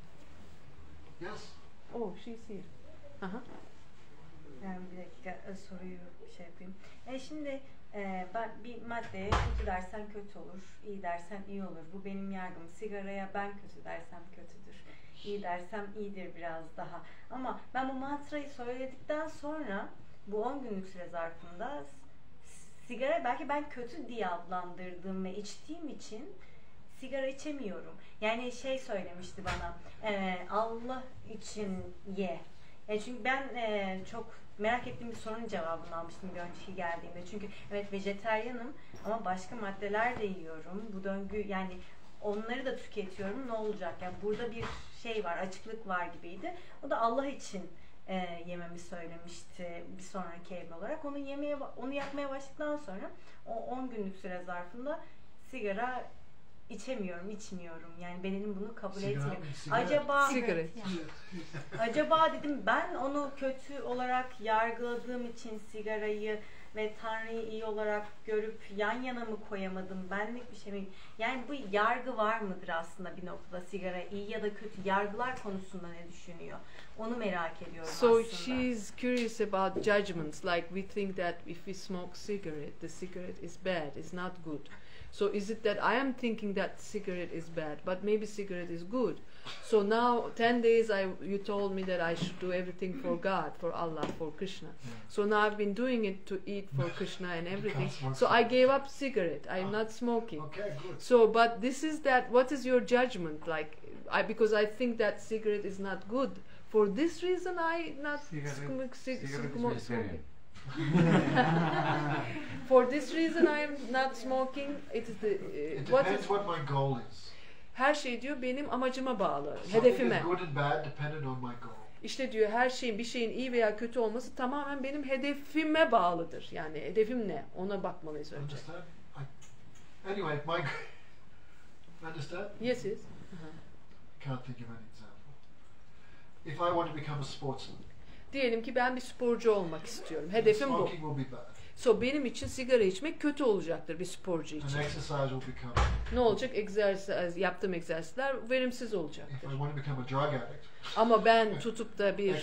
Yes. Oh, she's here. Aha. Yani bir dakika soruyu şey yapayım. Şimdi ben bir maddeye kötü dersen kötü olur, iyi dersen iyi olur. Bu benim yargım. Sigaraya ben kötü dersem kötüdür. İyi dersem iyidir biraz daha. Ama ben bu mantrayı söyledikten sonra bu 10 günlük süre zarfında sigara belki ben kötü diye adlandırdığım ve içtiğim için sigara içemiyorum. Yani şey söylemişti bana, Allah için ye. Çünkü ben çok merak ettiğim bir sorunun cevabını almıştım bir önceki geldiğimde. Çünkü evet vejetaryenim ama başka maddeler de yiyorum. Bu döngü yani onları da tüketiyorum, ne olacak? Yani burada bir şey var, açıklık var gibiydi. O da Allah için yememi söylemişti bir sonraki ev olarak. Onu yapmaya başladıktan sonra o 10 günlük süre zarfında sigara içmiyorum. Yani bedenim bunu kabul etmiyor. Acaba dedim ben onu kötü olarak yargıladığım için sigarayı ve Tanrı'yı iyi olarak görüp yan yana mı koyamadım? Benlik bir şey mi? Yani bu yargı var mıdır aslında bir noktada, sigara iyi ya da kötü yargılar konusunda ne düşünüyor? Onu merak ediyorum So aslında. she's curious about judgments. Like we think that if we smoke cigarette, the cigarette is bad, is not good. So is it that I am thinking that cigarette is bad, but maybe cigarette is good? So now 10 days you told me that I should do everything for God, for Allah, for Krishna. So now I've been doing it to eat for Krishna and everything. So I gave up cigarette. I'm not smoking. Okay, good. So, but this is that. What is your judgment? Like, because I think that cigarette is not good. For this reason, I not smoking. For this reason, I am not smoking. It is the It depends what my goal is. Her şey diyor benim amacıma bağlı, Something hedefime. is good and bad dependent on my goal. İşte diyor her şeyin, bir şeyin iyi veya kötü olması tamamen benim hedefime bağlıdır. Yani hedefim ne? Ona bakmalıyız önce. Understand? Anyway, understand? Yes, yes. Can't think of an example. If I want to become a sportsman, Diyelim ki ben bir sporcu olmak istiyorum. Hedefim bu. smoking will be bad. So benim için sigara içmek kötü olacaktır bir sporcu And için. exercise will become. Ne olacak? Yaptığım egzersizler verimsiz If I olacaktır. want to become a drug addict, Ama ben tutup da bir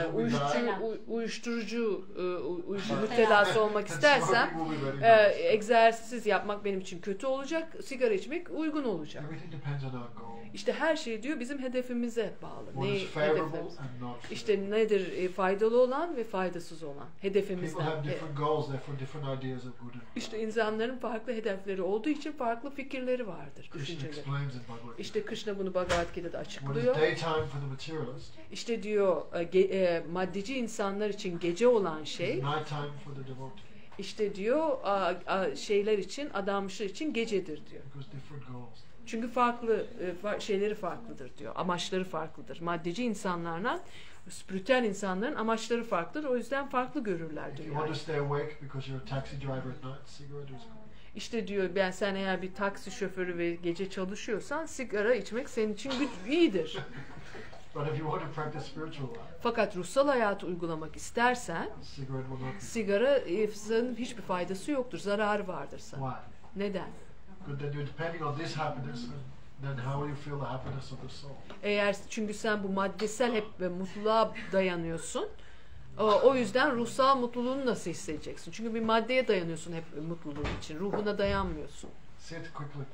uyuşturucu müptelası olmak then istersem smoking will be very good. egzersiz yapmak benim için kötü olacak, sigara içmek uygun olacak. Everything depends on our goal. İşte her şey diyor bizim hedefimize bağlı. What Ne is favorable hedeflerimiz? and not. İşte nedir faydalı olan ve faydasız olan People hedefimizden. have different goals, therefore different ideas of good and bad. İşte insanların farklı hedefleri olduğu için farklı fikirleri vardır, Krishna düşünceleri. explains in Bhagavad Gita. İşte Krishna bunu Bhagavad Gita'da What is açıklıyor. daytime for the materialist, İşte diyor maddeci insanlar için gece olan şey, nighttime for the devotee. işte diyor şeyler için, adanmışlar için gecedir diyor. Because different goals. Çünkü farklı şeyleri farklıdır diyor. Amaçları farklıdır. Maddeci insanlarla spiritüel insanların amaçları farklıdır. O yüzden farklı görürler If diyor. you want to stay awake because you're a taxi driver at night, cigarette is good. İşte diyor sen eğer bir taksi şoförü ve gece çalışıyorsan sigara içmek senin için iyidir. But if you want to practice spiritual life, Fakat ruhsal hayatı uygulamak istersen cigarette will not be. sigaranın hiçbir faydası yoktur. Zararı vardır sana. Why? Neden? Good, then you're depending on this happiness, then how will you feel the happiness of the soul? Çünkü sen bu maddesel hep ve mutluluğa dayanıyorsun. O yüzden ruhsal mutluluğunu nasıl hissedeceksin? Çünkü bir maddeye dayanıyorsun hep mutluluğun için. Ruhuna dayanmıyorsun. Sit quickly.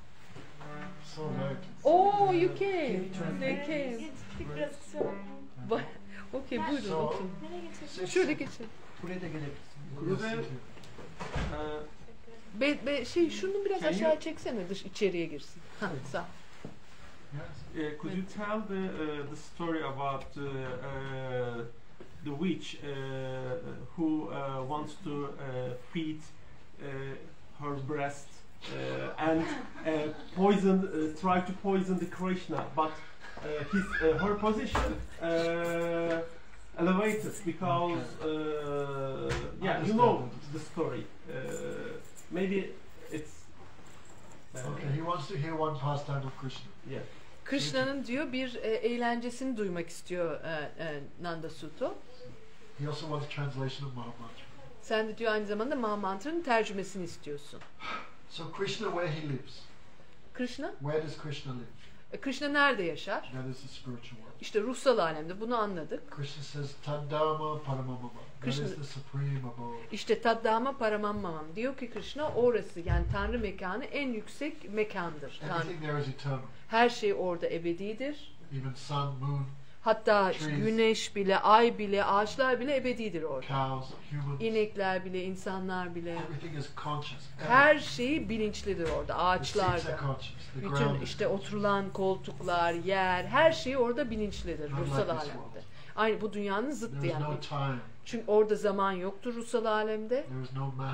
So late. Oh, you came. They came. Okay, buyurun So, oturun. sit, Şöyle sit. geçin. Buraya da gelebilirsin. Yes, sit here. Şunu biraz Can aşağı you- çeksene içeriye girsin. Ha, sağ. Yes. Could you tell the story about the witch who wants to feed her breast and try to poison the Krishna, but her position elevated because you know the story. Maybe it's Okay, he wants to hear one pastime of Krishna. yeah. Krishna'nın diyor bir eğlencesini duymak istiyor Nanda Sutta. He also wants translation of Mahamantra. Sen de diyor aynı zamanda Mahamantra'nın tercümesini istiyorsun. So Krishna, where he lives, Krishna? where does Krishna live? Krishna nerede yaşar? That is the spiritual world. İşte ruhsal alemde. Bunu anladık. Krishna says, Tadama Paramamama. That Krishna- is the supreme abode. İşte Taddama Paramamamam. Diyor ki Krishna orası yani Tanrı mekanı en yüksek mekandır. Tanrı. Everything there is eternal. Her şey orada ebedidir. Even sun, moon, Hatta işte Trees. güneş bile, ay bile, ağaçlar bile ebedidir orada. cows, humans. İnekler bile, insanlar bile. Everything is conscious. Her şeyi bilinçlidir orada. The Ağaçlar seats are da. conscious. The Bütün ground is işte oturulan koltuklar, yer, her şey orada bilinçlidir Not ruhsal like this alemde. world. Aynı bu dünyanın zıttı There is yani. no time. Çünkü orada zaman yoktur ruhsal alemde. There is no matter.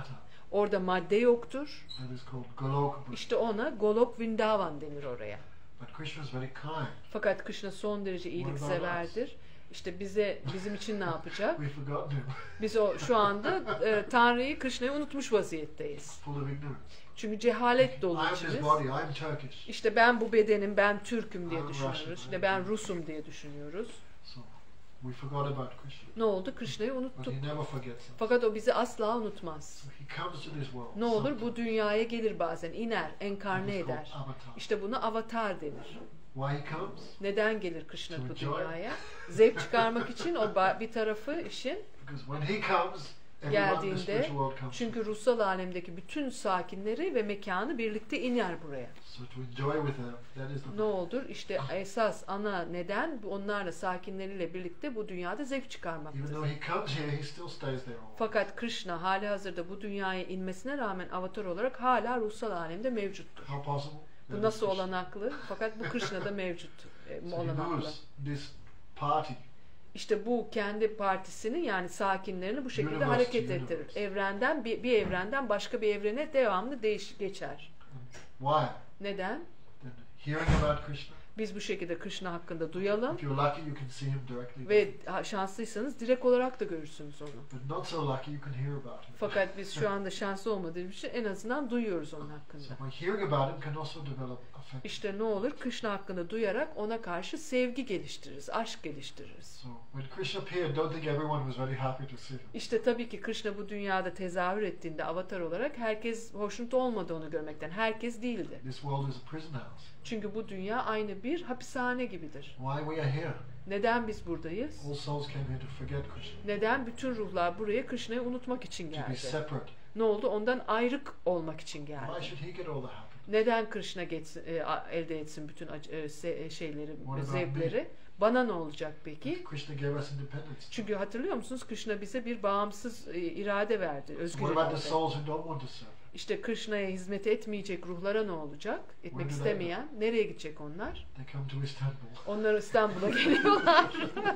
Orada madde yoktur. That is called Goloka Buddha. İşte ona Golok Vrindavan denir oraya. But Krishna is very kind. Fakat Krishna son derece iyilikseverdir. İşte bizim için ne yapacak? We've forgotten him. Biz şu anda Tanrı'yı, Krishna'yı unutmuş vaziyetteyiz. Full of ignorance. Çünkü cehalet dolu I am this içimiz. body, I am Turkish. İşte ben bu bedenim, ben Türk'üm diye I'm düşünüyoruz. Russian. İşte ben Rus'um diye düşünüyoruz. So we forgot about Krishna. Ne oldu? Krishna'yı But unuttuk. he never forgets us. Fakat o bizi asla unutmaz. So he comes to this world. Ne olur? Bu sometimes. dünyaya gelir bazen, iner, It enkarne is called eder. avatar. İşte buna avatar denir. Why he comes? Neden gelir Krishna To bu enjoy. dünyaya? Zevk çıkarmak için o bir tarafı işin. Because when he comes, everyone in the Geldiğinde, spiritual world comes. çünkü ruhsal alemdeki bütün sakinleri ve mekanı birlikte iner buraya. So to enjoy with them, that is the Ne olur? İşte esas ana neden onlarla, sakinleriyle birlikte bu dünyada zevk Even çıkarmaktadır. though he comes here, he still stays there. All. Fakat Krishna hali hazırda bu dünyaya inmesine rağmen avatar olarak hala ruhsal alemde mevcuttur. How possible? Bu That is nasıl Krishna. olanaklı? Fakat bu Krishna'da mevcut So he olanaklı. moves this party. İşte bu kendi partisini, yani sakinlerini bu şekilde Universe hareket to ettirir. universe. Evrenden bir evrenden başka bir evrene devamlı geçer. Why? Neden? Then hearing about Krishna. Biz bu şekilde Krishna hakkında duyalım If you're lucky, you can see him directly. ve şanslıysanız direkt olarak da görürsünüz onu. But not so lucky, you can hear about him. Fakat biz şu anda şanslı olmadığımız için en azından duyuyoruz onun So hakkında. by hearing about him, can also develop affection. İşte ne olur? Krishna hakkında duyarak ona karşı sevgi geliştiririz, aşk geliştiririz. So when Krishna appeared, don't think everyone was very happy to see him. İşte tabii ki Krishna bu dünyada tezahür ettiğinde avatar olarak herkes hoşnut olmadı onu görmekten. Herkes değildi. This world is a prison house. Çünkü bu dünya aynı bir hapishane gibidir. Why we are here? Neden biz buradayız? All souls came here to forget Krishna, Neden bütün ruhlar buraya Krishna'yı unutmak için to be geldi? separate. Ne oldu? Ondan ayrık olmak için Why geldi. should he get all the happiness? Neden Krishna elde etsin bütün şeyleri, What about zevkleri? Bana ne olacak peki? Krishna gave us independence. Çünkü hatırlıyor musunuz? Krishna bize bir bağımsız irade verdi, özgür What about the irade. souls who don't want to serve? İşte Krishna'ya hizmet etmeyecek ruhlara ne olacak? Etmek Where do they istemeyen. Nereye gidecek onlar? They come to Istanbul. Onlar İstanbul'a geliyorlar.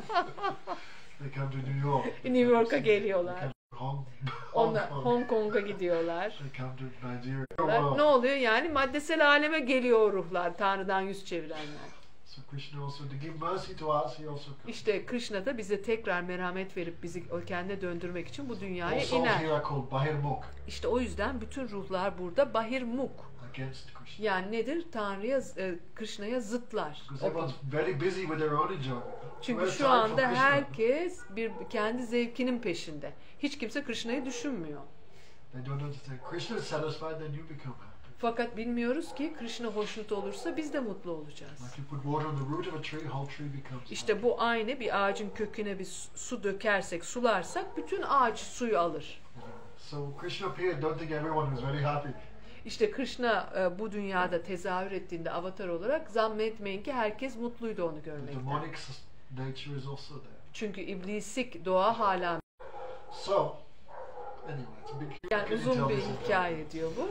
They come to New York. New York'a They geliyorlar. come to Hong Onlar Kong. Hong Kong'a gidiyorlar. They come to Nigeria. Ne oluyor yani? Maddesel aleme geliyor o ruhlar, Tanrı'dan yüz çevirenler. So Krishna also, to give mercy to us, he also comes. İşte Krishna da bize tekrar merhamet verip bizi o kendine döndürmek için bu All dünyaya souls iner. here are called Bahirmukh, İşte o yüzden bütün ruhlar burada Bahirmuk. against Krishna. Yani nedir? Tanrı'ya, Krishna'ya zıtlar. Because everyone's very busy with their own enjoyment. Çünkü Where's şu time for anda Krishna? herkes kendi zevkinin peşinde. Hiç kimse Krishna'yı düşünmüyor. They don't understand. Krishna is satisfied, then you become happy. Fakat bilmiyoruz ki Krishna hoşnut olursa biz de mutlu olacağız. Like you put water on the root of a tree, whole tree becomes İşte bu aynı bir ağacın köküne bir su dökersek, sularsak bütün ağaç suyu alır. So Krishna appeared, don't think everyone was very happy. İşte Krishna bu dünyada tezahür ettiğinde avatar olarak zannetmeyin ki herkes mutluydu onu The görmekten. demonic nature is also there. Çünkü iblisik doğa hala, So, anyway, it's a big yani I can uzun tell bir this in hikaye diyor bu.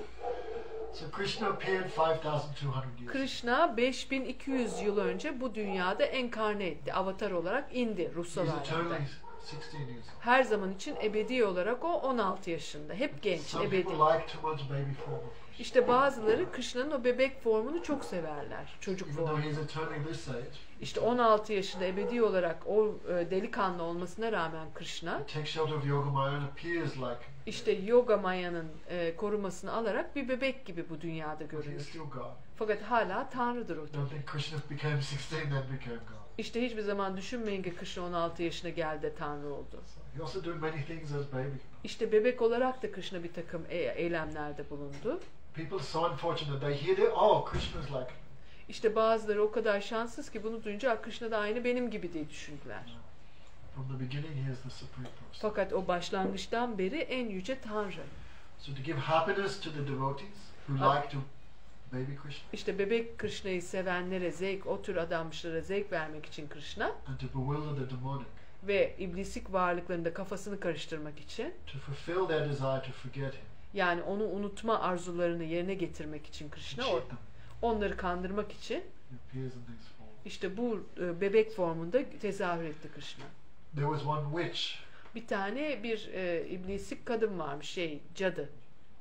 So Krishna appeared 5,200 years. Krishna 5200 yıl önce bu dünyada enkarne etti. Avatar olarak indi ruhsal He's alemde. eternally 16 years old. Her zaman için ebedi olarak o 16 yaşında. Hep genç, Some ebedi. people like too much baby form of Krishna. İşte bazıları Krishna'nın o bebek formunu çok severler. Çocuk Even though formunu. he's eternally this age, İşte 16 yaşında ebedi olarak o delikanlı olmasına rağmen Krishna, he takes shelter of Yogamaya and appears like işte Yoga Maya'nın korumasını alarak bir bebek gibi bu dünyada but he is görünür. still God. Fakat hala Tanrı'dır o. Don't think Krishna became 16 then became God. İşte hiçbir zaman düşünmeyin ki Krishna 16 yaşına geldi de Tanrı oldu. He also did many things as baby. İşte bebek olarak da Krishna bir takım eylemlerde bulundu. People are so unfortunate. They hear it, oh, Krishna's like. İşte bazıları o kadar şanssız ki bunu duyunca Krishna da aynı benim gibi diye düşündüler. From the beginning, he is the supreme person. Fakat o başlangıçtan beri en yüce Tanrı. So to give happiness to the devotees who Ah. like to baby Krishna İşte bebek Krishna'yı sevenlere zevk, o tür adanmışlara zevk vermek için Krishna and to bewilder the demonic, ve iblisik varlıkların da kafasını karıştırmak için, to fulfill their desire to forget him, yani onu unutma arzularını yerine getirmek için to Krishna, cheat them, onları kandırmak için he appears in these forms. işte bu bebek formunda tezahür etti Krishna. There was one witch Bir tane iblisik kadın varmış, cadı.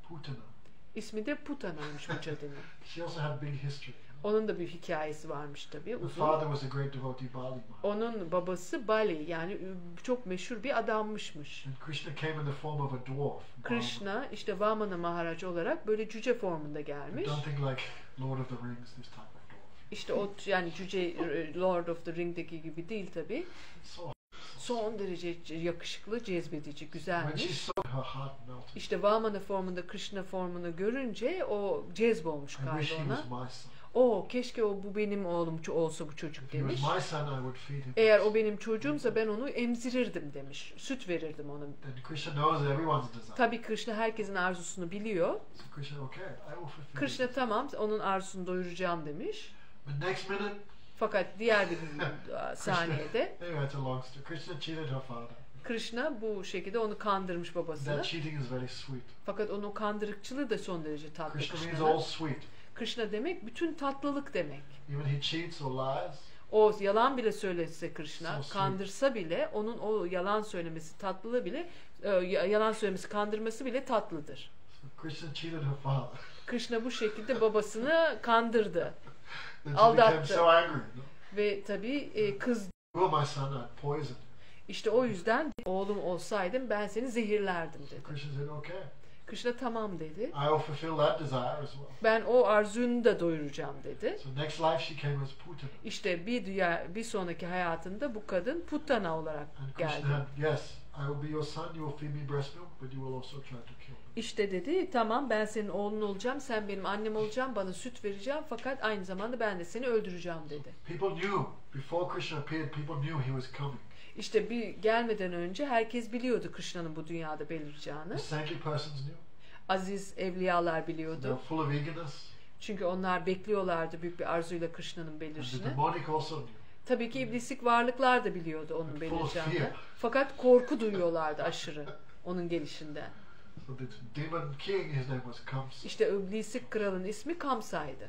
Putana. İsmi de Putana'ymış bu cadının. She also had a big history. Onun da bir hikayesi varmış tabii. Her Uzun. father was a great devotee, Bali Maharaj. Onun babası Bali, yani çok meşhur bir adammışmış. And Krishna came in the form of a dwarf. Krishna işte Vamana Maharaj olarak böyle cüce formunda gelmiş. Don't think like Lord of the Rings, this type of dwarf. İşte o yani cüce Lord of the Ring'deki gibi değil tabii. So Son derece yakışıklı, cezbedici, when she güzelmiş. saw her heart melted. İşte Vamana formunda Krishna formunu görünce o cezbolmuş I wish kalbi he ona. was my son. O keşke bu benim oğlum olsa bu çocuk If he demiş. was my son, I would feed him. Eğer o benim çocuğumsa ben onu emzirirdim demiş. Süt verirdim ona. Then Krishna knows everyone's desire. Tabii Krishna herkesin arzusunu biliyor. So Krishna, okay, I will fulfill Krishna it. tamam onun arzusunu doyuracağım demiş. But next minute, Fakat diğer bir saniyede anyway, it's a long story. Krishna cheated her father. Krishna bu şekilde onu kandırmış babasını. That cheating is very sweet. Fakat onun kandırıkçılığı da son derece tatlı Krishna means Krishna'nın. all sweet. Krishna demek bütün tatlılık demek. Even he cheats or lies, O yalan bile söylese Krishna, So sweet. kandırsa bile onun o yalan söylemesi tatlılığı bile yalan söylemesi, kandırması bile tatlıdır. so Krishna cheated her father. Krishna bu şekilde babasını kandırdı Then she became Aldattı. so angry. ve tabii kız You were my son, I'd poison you. işte o yüzden oğlum olsaydım ben seni zehirlerdim dedi. Krishna said, okay, Krishna tamam dedi. I will fulfill that desire as well. Ben o arzunu da doyuracağım dedi. So next life she came as Putana. İşte bir sonraki hayatında bu kadın Putana olarak And geldi. Krishna had, yes, I will be your son, you will feed me breast milk, but you will also try to kill me. İşte dedi tamam ben senin oğlun olacağım, sen benim annem olacaksın, bana süt vereceğim fakat aynı zamanda ben de seni öldüreceğim dedi. People knew, before Krishna appeared, people knew he was coming. İşte bir gelmeden önce herkes biliyordu Krishna'nın bu dünyada belireceğini. The saintly persons knew. Aziz evliyalar They were biliyordu. full of eagerness. Çünkü onlar bekliyorlardı büyük bir arzuyla Krishna'nın And the belirişini. demonic also knew. Tabii ki iblislik varlıklar da biliyordu onun Full of belireceğini. fear. Fakat korku duyuyorlardı aşırı onun gelişinden. So the demon king, his name was Kamsa. İşte iblislik kralın ismi Kamsa'ydı.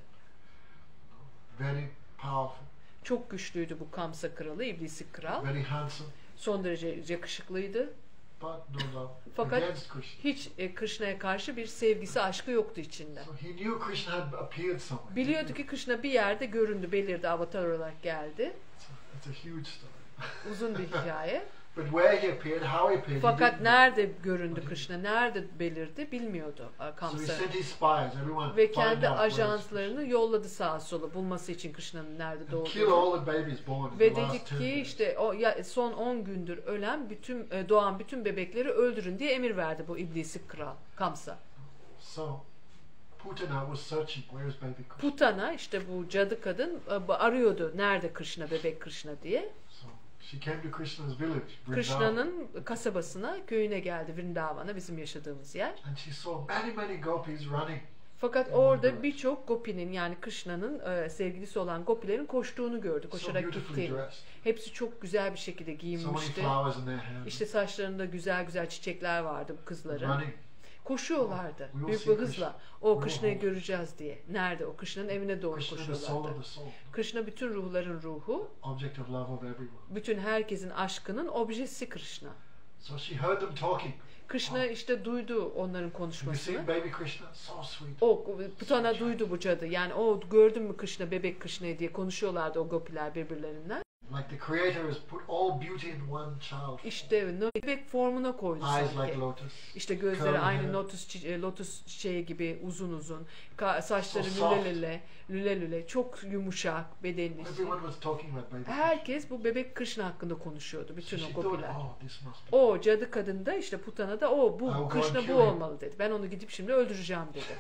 Very powerful, Çok güçlüydü bu Kamsa kralı, iblislik kral. very handsome, Son derece yakışıklıydı. but no love Fakat against Krishna. hiç Krishna'ya karşı bir sevgisi, aşkı yoktu içinde. So he knew Krishna had appeared somewhere. Biliyordu ki Krishna bir yerde göründü, belirdi, avatar olarak geldi. It's a huge story. Uzun bir hikaye. But where he appeared, how he appeared, he Fakat didn't nerede göründü Krishna, nerede belirdi bilmiyordu know. So Kamsa. he sent his spies, everyone Ve find kendi out where is Krishna. ajanslarını yolladı sağa sola bulması için Krishna'nın nerede And kill doğduğunu. all the babies born in Ve the dedi last 10 ki days. işte son 10 gündür ölen doğan bütün bebekleri öldürün diye emir verdi bu iblislik kral Kamsa. So Putana was searching, where is baby Krishna? Putana işte bu cadı kadın arıyordu nerede Krishna, bebek Krishna diye. So she came to Krishna's village, Vrindavan, Krishna'nın kasabasına, köyüne geldi, Vrindavan'a, bizim yaşadığımız yer. and she saw many gopis running. Fakat Oh my orada God. birçok gopinin, yani Krishna'nın sevgilisi olan gopilerin koştuğunu gördü, So koşarak beautifully gittiğini. dressed, Hepsi çok güzel bir şekilde so many giyinmişti. flowers in their hands, İşte saçlarında güzel güzel çiçekler vardı bu kızların. running. Koşuyorlardı We will büyük see bir hızla. O Oh, Krishna'yı oh. göreceğiz diye. Nerede? O Krishna'nın evine doğru Krishna, the soul koşuyorlardı. of the soul, Krishna bütün ruhların ruhu, object of love of everyone. bütün herkesin aşkının objesi Krishna. So she heard them talking. Krishna işte duydu onların Have you konuşmasını. seen baby Krishna? So sweet. O Putana duydu bu cadı. Yani o gördün mü Krishna, bebek Krishna'yı diye konuşuyorlardı o gopiler birbirlerinden. Like the Creator has put all beauty in one child. İşte bebek formuna koydu Eyes sanki. like lotus. İşte gözleri Curly aynı hair. lotus çiçeği gibi uzun uzun. Saçları So soft. lüle lüle. Çok yumuşak, bedenli. Everyone was talking about baby Krishna. Herkes bu bebek Krishna hakkında konuşuyordu. So Bütün she o thought, gopiler. oh, this must be. O cadı kadın da işte Putana da I'll bu go Krishna and bu kill him. olmalı dedi. Ben onu gidip şimdi öldüreceğim dedi.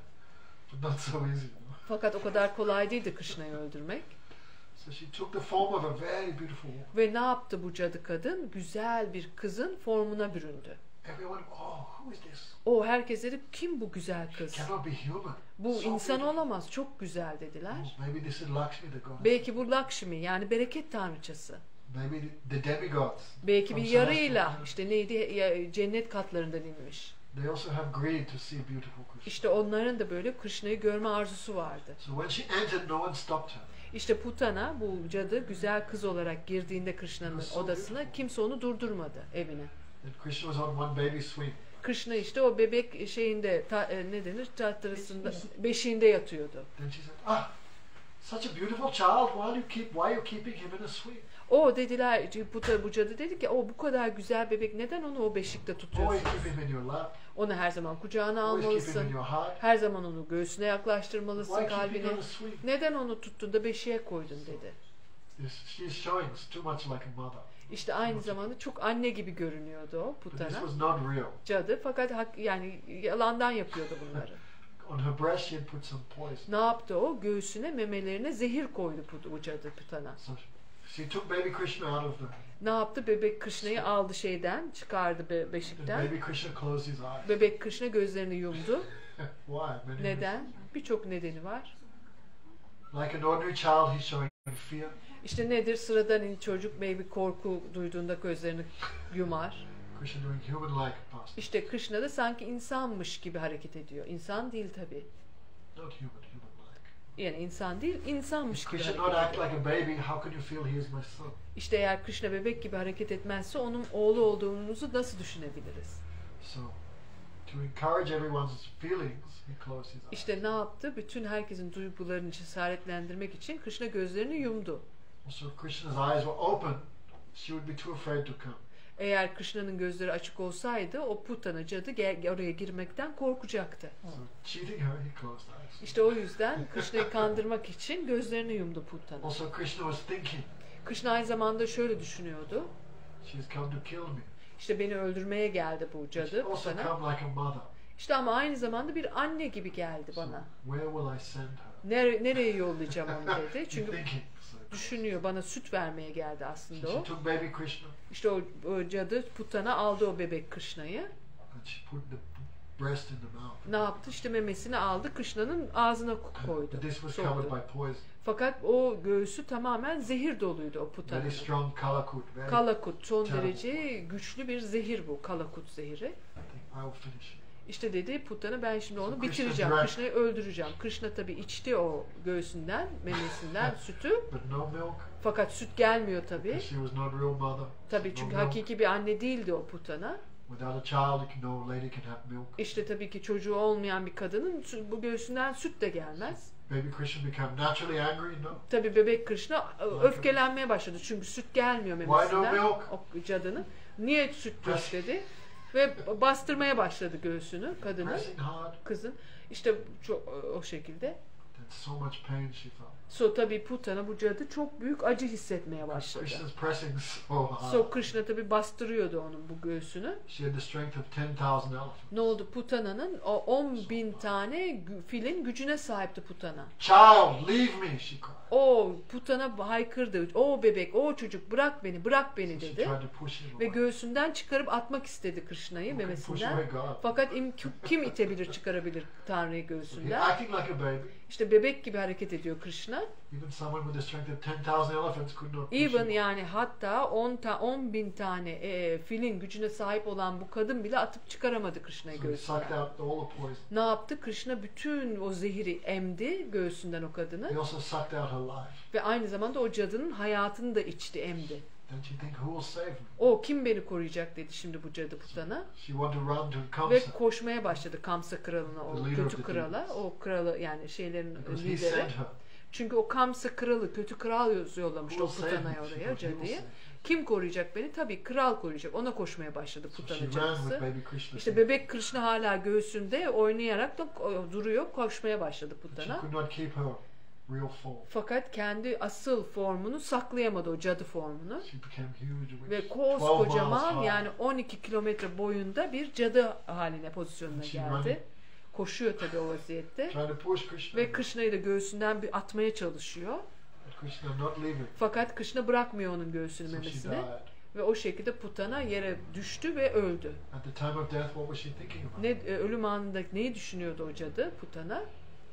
But not so easy. You know? Fakat o kadar kolay değildi Krishna'yı öldürmek. So she took the form of a very beautiful woman. Ve ne yaptı bu cadı kadın? Güzel bir kızın formuna büründü. Everyone, oh, who is this? O herkes dedi kim bu güzel kız? Cannot be human. Bu So insan beautiful. olamaz. Çok güzel dediler. Oh, maybe this is Lakshmi, the goddess. Belki bu Lakshmi, yani bereket tanrıçası. Maybe the demigods. Belki bir From yarıyla celestial işte neydi cennet katlarından inmiş. They also have greed to see beautiful Krishna. İşte onların da böyle Krishna'yı görme arzusu vardı. So when she entered, no one stopped her. İşte Putana, bu cadı güzel kız olarak girdiğinde Krishna'nın odasına kimse onu durdurmadı evine. And Krishna was on one baby swing. Krishna işte o bebek şeyinde ne denir? Tahtarasında beşiğinde yatıyordu. Then she said, such a beautiful child. Why are you keeping him in a suite? O dediler, bu cadı dedi ki o bu kadar güzel bebek neden onu o beşikte Always tutuyorsun? keep him in your lap. Onu her zaman kucağına Always keep him in almalısın. your heart. Her zaman onu göğsüne yaklaştırmalısın, Why keep him kalbine. in a suite? Neden onu tuttun da beşiğe koydun dedi. She's showing us too much like a mother. İşte aynı zamanda çok anne gibi görünüyordu o But this putana, was not real. cadı. Fakat yani yalandan yapıyordu bunları. On her breast she had put some poison. Ne yaptı o? Göğsüne, memelerine zehir koydu bu cadı putana. So she took baby Krishna out of the. Ne yaptı? Bebek Krishna'yı aldı şeyden, çıkardı And beşikten. baby Krishna closed his eyes. Bebek Krishna gözlerini yumdu. Why? Many Neden? Birçok nedeni var. reasons. Like an ordinary child, he's showing fear. İşte nedir? Sıradan çocuk bir korku duyduğunda gözlerini yumar. Krishna doing human-like past. İşte Krishna da sanki insanmış gibi hareket ediyor. İnsan değil tabii. Not human-like. Yani insan değil, insanmış gibi Krishna not hareket act ediyor. like a baby. How can you feel he is my son? İşte eğer Krishna bebek gibi hareket etmezse onun oğlu olduğunuzu nasıl düşünebiliriz? So, to encourage everyone's feelings, he closed his eyes. İşte ne yaptı? Bütün herkesin duygularını cesaretlendirmek için Krishna gözlerini yumdu. Also, if Krishna's eyes were open, she would be too afraid to come. Eğer Krishna'nın gözleri açık olsaydı o putana cadı oraya girmekten korkacaktı. So, cheating her, he closed eyes. İşte o yüzden Krishna'yı kandırmak için gözlerini yumdu putana. Also, Krishna was thinking, Krishna aynı zamanda şöyle düşünüyordu. she has come to kill me. İşte beni öldürmeye geldi bu She cadı also putana. come like a mother. İşte ama aynı zamanda bir anne gibi geldi So, bana. where will I send her? Nereye yollayacağım onu dedi. He's Çünkü thinking. So, düşünüyor, bana süt vermeye geldi aslında she o. took baby Krishna İşte o cadı putana aldı o bebek Krishna'yı. and she put the breast in the mouth. Ne yaptı? İşte memesini aldı, Krishna'nın ağzına koydu. But this was covered Soktu. by poison. Fakat o göğsü tamamen zehir doluydu o Very putanın. strong kalakut. Very, Kalakut, son Terrible. derece güçlü bir zehir bu, kalakut zehiri. I will finish it. İşte dedi putana ben şimdi onu So bitireceğim, Krishna Krishna'yı öldüreceğim. Krishna tabi içti o göğsünden, memesinden sütü. But no milk. Fakat süt gelmiyor tabi. She was not real mother. Tabi No çünkü milk. hakiki bir anne değildi o putana. Without a child, no lady can have milk. İşte tabii ki çocuğu olmayan bir kadının bu göğsünden süt de gelmez. Baby Krishna became naturally angry. No. Tabi bebek Krishna öfkelenmeye başladı çünkü süt gelmiyor memesinden milk? o cadının. Niye süt yok dedi ve bastırmaya başladı göğsünü kadını, Pressing hard. kızın. İşte çok o şekilde. And so much pain she felt. So tabi putana bu cadı çok büyük acı hissetmeye başladı. Krishna's pressing so hard. So Krishna tabi bastırıyordu onun bu göğsünü. She had the strength of 10,000 elephants. Ne oldu? Putana'nın o 10.000 tane filin gücüne sahipti Putana. Child, leave me, she cried. O Putana haykırdı. O bebek, o çocuk bırak beni, bırak beni She dedi. tried to push him Ve away. göğsünden çıkarıp atmak istedi Krishna'yı Who can push memesinden. away God? Fakat kim itebilir, çıkarabilir Tanrı'yı He göğsünden? acting like a baby. İşte bebek gibi hareket ediyor Krishna. Even someone with the strength of 10,000 elephants could not push Even him. yani hatta 10.000 tane filin gücüne sahip olan bu kadın bile atıp çıkaramadı Krishna'yı So he sucked göğsünden. out all the poison. Ne yaptı? Krishna bütün o zehiri emdi göğsünden o kadını. He also sucked out her life. Ve aynı zamanda o cadının hayatını da içti, emdi. Don't you think who will save me? O kim beni koruyacak dedi şimdi bu cadı putana. She wanted to run to Ve Kamsa koşmaya başladı Kamsa kralına, o The leader of kötü the krala. demons. O kralı yani şeylerin because he lideri. sent her. Çünkü o Kamsa kralı, kötü kral yollamış Who o will save me? putanaya She oraya, thought, "He will cadıyı. save me." Kim koruyacak beni? Tabii kral koruyacak. Ona koşmaya başladı So she putana ran with cadısı. baby Krishna. İşte bebek Krishna hala göğsünde oynayarak da duruyor, koşmaya başladı But she putana. could not keep her real form. Fakat kendi asıl formunu saklayamadı, o cadı formunu. She became huge. Ve 12 koskocaman miles high. yani 12 kilometre boyunda bir cadı haline, pozisyonuna She geldi. running. Koşuyor tabii o vaziyette. Trying to push Krishna. Ve Krishna'yı da göğsünden bir atmaya çalışıyor. But Krishna not leaving. Fakat Krishna bırakmıyor onun göğsünü, So she memesini. died. Ve o şekilde putana yere düştü ve öldü. At the time of death, what was she thinking about? Ölüm anında neyi düşünüyordu o cadı putana?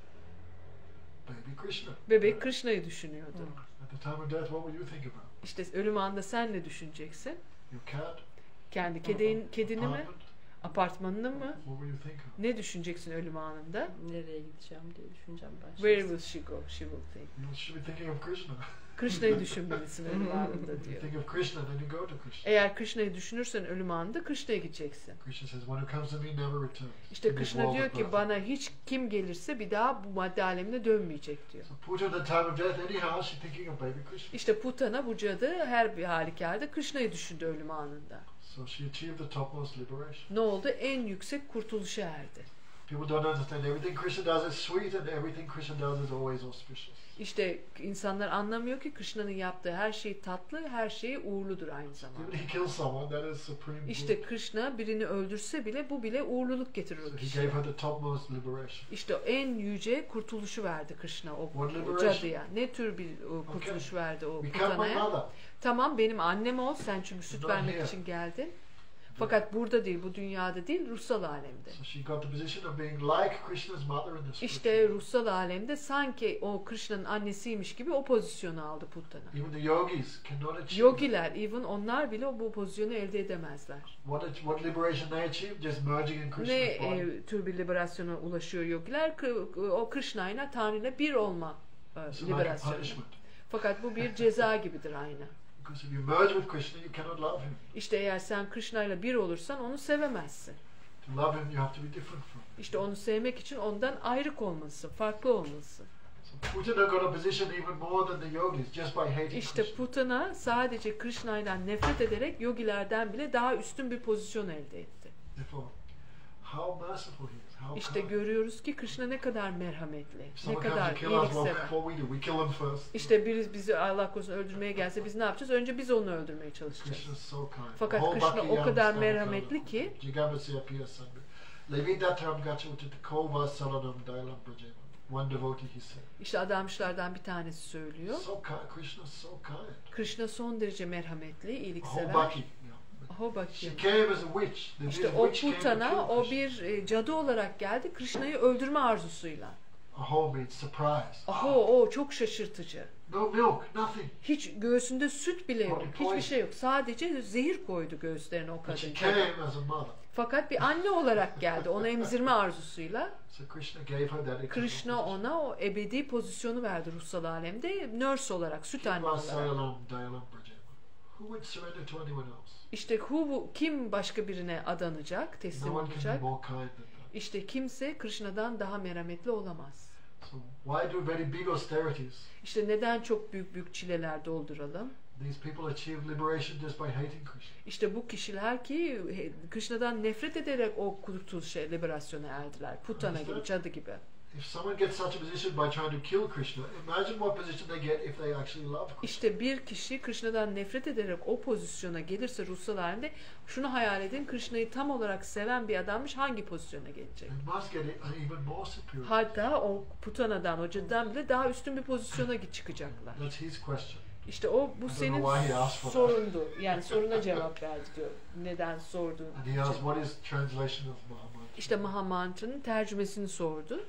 Baby Krishna. Bebek Krishna'yı düşünüyordu. At the time of death, what would you think about? İşte ölüm anında sen ne düşüneceksin? Your cat? Kendi kedini mi? Apartment? Apartmanını mı? What will you think of? Ne düşüneceksin ölüm anında? Nereye gideceğim diye düşüneceğim ben. Where will she go? She will think. You should be thinking of Krishna. Krishna'yı düşünmelisin ölüm anında You diyor. think of Krishna, then you go to Krishna. Eğer Krishna'yı düşünürsen ölüm anında Krishna'ya gideceksin. Krishna says, one who comes to me never returns. İşte In this Krishna world diyor of ki birth. bana hiç kim gelirse bir daha bu madde alemine dönmeyecek diyor. So Puja, at the time of death, anyhow, she's thinking of baby Krishna. İşte Putana bu cadı her bir halükarda Krishna'yı düşündü ölüm anında. So she achieved the topmost liberation. Ne oldu? En yüksek kurtuluşa erdi. People don't understand. Everything Krishna does is sweet, and everything Krishna does is always auspicious. İşte insanlar anlamıyor ki Krishna'nın yaptığı her şey tatlı, her şey uğurludur aynı zamanda. Even he kills someone, that is supreme good. İşte Krishna birini öldürse bile bu bile uğurluluk getirir o So he kişiye. gave her the topmost liberation. İşte en yüce kurtuluşu verdi Krishna o What liberation? cadıya. Ne tür bir kurtuluş verdi o Become my Putana'ya? mother. Tamam benim annem ol sen çünkü süt Not vermek here. için geldin. Fakat burada değil, bu dünyada değil, ruhsal alemde. So she got the position of being like Krishna's mother in the İşte spiritual world. ruhsal alemde sanki o Krishna'nın annesiymiş gibi o pozisyonu aldı Putana. Even the yogis cannot achieve. Yogiler, even onlar bile bu pozisyonu elde edemezler. What liberation they achieve? Just merging in Ne Krishna's body. tür bir liberasyona ulaşıyor yogiler? O Krishna'yla Tanrı'yla bir olma It's like a liberasyonu. punishment. Fakat bu bir ceza gibidir aynı. Because if you merge with Krishna, you cannot love him. İşte eğer sen Krishna'yla bir olursan onu sevemezsin. To love him, you have to be different from him. İşte onu sevmek için ondan ayrık olmalısın, farklı olmalısın. So Putana got a position even more than the yogis just by hating İşte Krishna. Putana sadece Krishna'yla nefret ederek yogilerden bile daha üstün bir pozisyon elde etti. Therefore, how merciful he is. How İşte kind. görüyoruz ki Krishna ne kadar merhametli, If ne someone comes kadar to kill us, iyiliksever. what we do? We kill him first. İşte biri bizi Allah korusun öldürmeye gelse biz ne yapacağız? Önce biz onu öldürmeye çalışacağız. Krishna is so kind. Fakat Whole Krishna Bhakti o kadar Yam merhametli ki Jigabasya Piya Sandhu. Levidatam gacha uttatikova salanam dailam prajevam. One devotee he said. işte adammışlardan bir tanesi söylüyor. So kind. Krishna is so kind. Krishna son derece merhametli, Whole iyiliksever. Bhakti. Aho She bakayım. came as a witch. The İşte witch o came to Putana kill o Krishna. bir cadı olarak geldi Krishna'yı öldürme arzusuyla. Aho means surprise. Aho o çok şaşırtıcı. No milk, nothing. Hiç göğsünde süt bile yok. Body Hiçbir poison. şey yok. Sadece zehir koydu göğüslerine o But she kadın. came as a mother. Fakat bir anne olarak geldi. Onu emzirme arzusuyla. So Krishna gave her that eternal Krishna position. ona o ebedi pozisyonu verdi ruhsal alemde. Nurse olarak, süt anne olarak. Vasayalam Dayalam Prajevam. Who would surrender to anyone else? İşte kim başka birine adanacak, teslim No one can olacak? be more kind than that. İşte kimse Krishna'dan daha merhametli olamaz. So why do very big austerities? İşte neden çok büyük büyük çileler dolduralım? These people achieve liberation just by hating Krishna. İşte bu kişiler ki Krishna'dan nefret ederek o kurtuluşa, liberasyona erdiler. Putana gibi, cadı gibi. If someone gets such a position by trying to kill Krishna, imagine what position they get if they actually love Krishna. İşte bir kişi Krishna'dan nefret ederek o pozisyona gelirse ruhsal halinde şunu hayal edin, Krishna'yı tam olarak seven bir adammış hangi pozisyona gelecek? They must get an even more superior. Hatta o Putana'dan, o cadıdan bile daha üstün bir pozisyona çıkacaklar. That's his question. İşte o bu don't senin know why he asked for that. sorundu. Yani soruna cevap verdi diyor. Neden sorduğun And he asked, için. what is translation of Mahamantra? İşte Mahamantra'nın tercümesini sordu.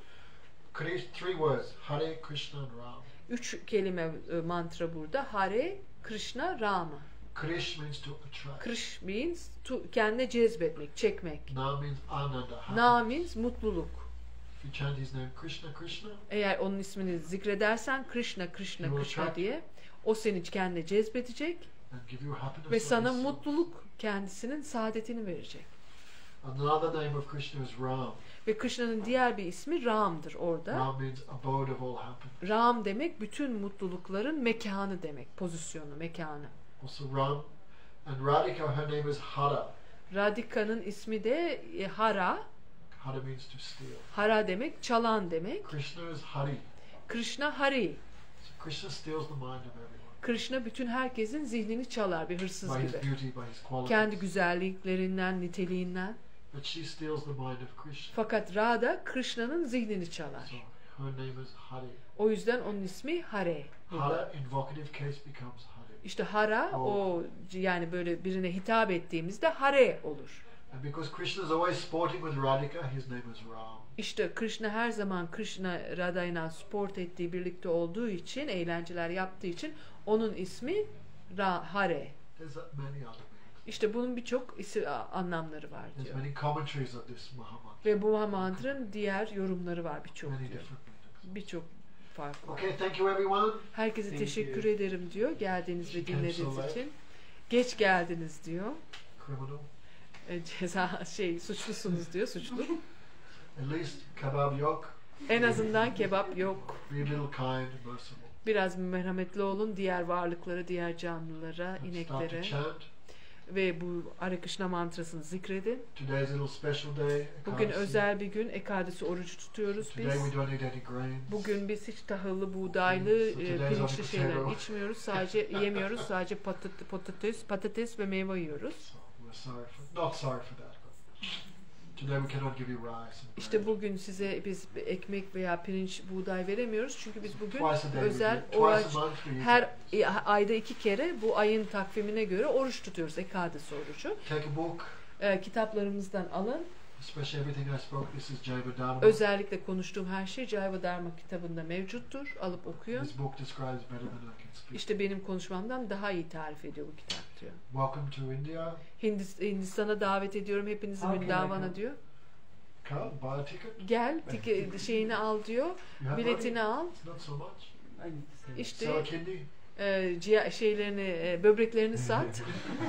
Three words, Hare Krishna and Ram. 3 kelime mantra burada. Hare, Krishna, Rama. Krish means to attract. Krish means kendine cezbetmek, çekmek. Na means ananda. Na means mutluluk. If you chant his name Krishna, Krishna, Eğer onun ismini zikredersen Krishna, Krishna, Krishna diye o seni kendine cezbedecek and give you happiness. ve of sana his soul. mutluluk kendisinin saadetini verecek. Another name of Krishna is Ram. Ve Krishna'nın diğer bir ismi Ram'dır orada. Ram means abode of all happiness. Ram demek bütün mutlulukların mekanı demek. Pozisyonu, mekanı. Also Ram and Radhika, her name is Hara. Radhika'nın ismi de Hara. Hara means to steal. Hara demek çalan demek. Krishna is Hari. Krishna Hari. So Krishna steals the mind of everyone. Krishna bütün herkesin zihnini çalar bir hırsız By his gibi. beauty, by his qualities. Kendi güzelliklerinden, niteliğinden. But she steals the mind of Krishna. Fakat Radha Krishna'nın zihnini So çalar. her name is Hari. O yüzden onun ismi Hare. Hara in vocative case becomes Hari. İşte Hara o yani böyle birine hitap ettiğimizde Hare olur. And because Krishna is always sporting with Radhika, his name is Ram. İşte Krishna her zaman Krishna Radha'yla sport ettiği birlikte olduğu için, eğlenceler yaptığı için onun ismi Hare. There's many other names. İşte bunun birçok anlamları var There's diyor. many commentaries of this Mahamantra. Ve bu Mahamantra'nın diğer yorumları var birçok Many diyor. different meanings. Birçok farklı. Okay, thank you everyone. Herkese Thank teşekkür you. ederim diyor geldiğiniz ve She came so dinlediğiniz late. için. Geç geldiniz diyor. Criminal. Ceza suçlusunuz diyor, suçlu. At least kebab yok. En azından kebap yok. Be a little kind, merciful. Biraz merhametli olun diğer varlıklara, diğer canlılara, Start to ineklere chant. ve bu Hare Krishna mantrasını zikredin. Today's a little special day. Bugün Ekadasi. özel bir gün. Ekadesi oruç tutuyoruz biz. Today we don't eat any grains. Bugün biz hiç tahıllı, buğdaylı, pirinçli şeyler içmiyoruz. Sadece yemiyoruz. Sadece patates ve meyve yiyoruz. So we're not sorry for that. But today we cannot give you rice. And İşte bread. bugün size biz ekmek veya pirinç, buğday veremiyoruz. Çünkü biz bugün Twice a day özel we do. oruç, Twice a month we eat her rice. ayda 2 kere bu ayın takvimine göre oruç tutuyoruz. Ekadesi orucu. Take a book. Kitaplarımızdan alın. Especially everything I spoke. This is Jaiva Dharma. Özellikle konuştuğum her şey Jaiva Dharma kitabında mevcuttur. Alıp okuyun. This book describes better than I can speak. İşte benim konuşmamdan daha iyi tarif ediyor bu kitap diyor. Welcome to India. Hindistan'a davet ediyorum hepinizi How can I Vrindavan'a come? diyor. Come, buy a ticket. Gel şeyini al diyor. You have Biletini money? al. It's not so much. I need to say. İşte Sell a kidney. böbreklerini sat.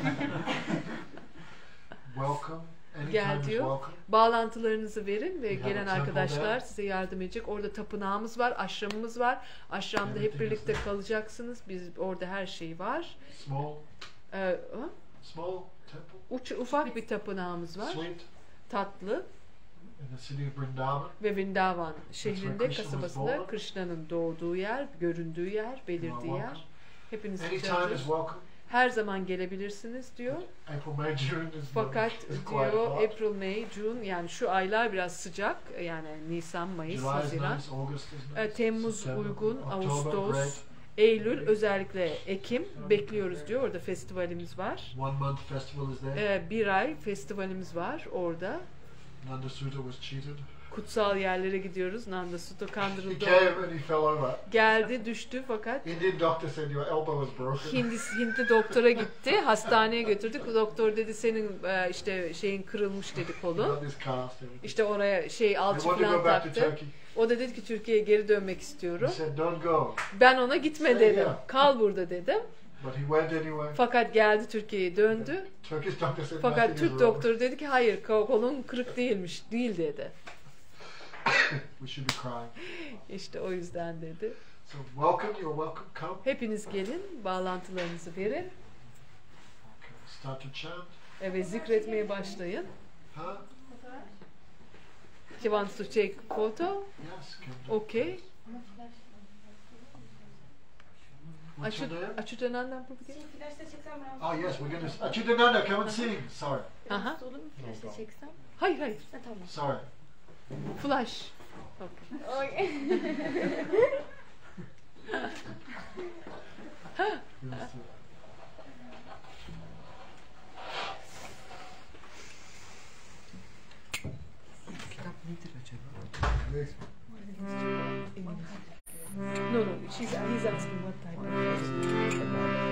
Welcome. Any Gel time is diyor. welcome. Bağlantılarınızı verin ve We have gelen a temple arkadaşlar there. size yardım edecek. Orada tapınağımız var, aşramımız var. Aşramda hep Everything birlikte is there. kalacaksınız. Biz orada her şey var. Small, Ee, small temple. ufak bir tapınağımız var. Sweet. Tatlı In the city of Vrindavan. ve Vrindavan şehrinde, Krishna was kasabasında born. Krishna'nın doğduğu yer, göründüğü yer, You are belirdiği welcome. yer. Hepiniz Any time is çağırıyoruz. welcome. Her zaman gelebilirsiniz diyor. April, May, June is Fakat is quite diyor hot. April, May, June yani şu aylar biraz sıcak. Yani Nisan, Mayıs, July is Haziran. nice. August is nice. Temmuz September, uygun, October, Ağustos, great. Eylül, özellikle Ekim bekliyoruz diyor. Orada festivalimiz var. 1 month festival is there. Bir ay festivalimiz var orada. Nanda Sutta was cheated. Kutsal yerlere gidiyoruz. Nanda Sutta He kandırıldı. came and he fell over. Geldi, düştü fakat Indian doctor said your elbow was broken. Hintli doktora gitti. Hastaneye götürdük. Doktor dedi senin işte şeyin kırılmış dedi He kolun. got this cast. Everything. İşte oraya He alçı wanted to falan go back to taktı. Turkey. O da dedi ki Türkiye'ye geri dönmek He istiyorum. said, don't go. Ben ona gitme Stay dedim. here. Kal burada dedim. But he went anyway. Fakat geldi Türkiye'ye döndü. Turkish doctor said Fakat nothing is Türk wrong. doktoru dedi ki hayır kolun kırık değilmiş. Değil dedi. We should be crying. İşte o yüzden dedi. So welcome, you're welcome. Come. Hepiniz gelin, bağlantılarınızı verin Okay. Start to chant. ve zikretmeye başlayın. Huh? He wants to take photo. Yes. Come. Okay. What's your name? Achyutananda Prabhu. Oh yes, we're gonna. Achyutananda, come and sing. Sorry. Aha. Olur mu? Flaşla çeksem? Hayır hayır. Ha, tamam. Sorry. Flash. Okay. Yes, Kitap nedir acaba? yes. No, he's asking what type of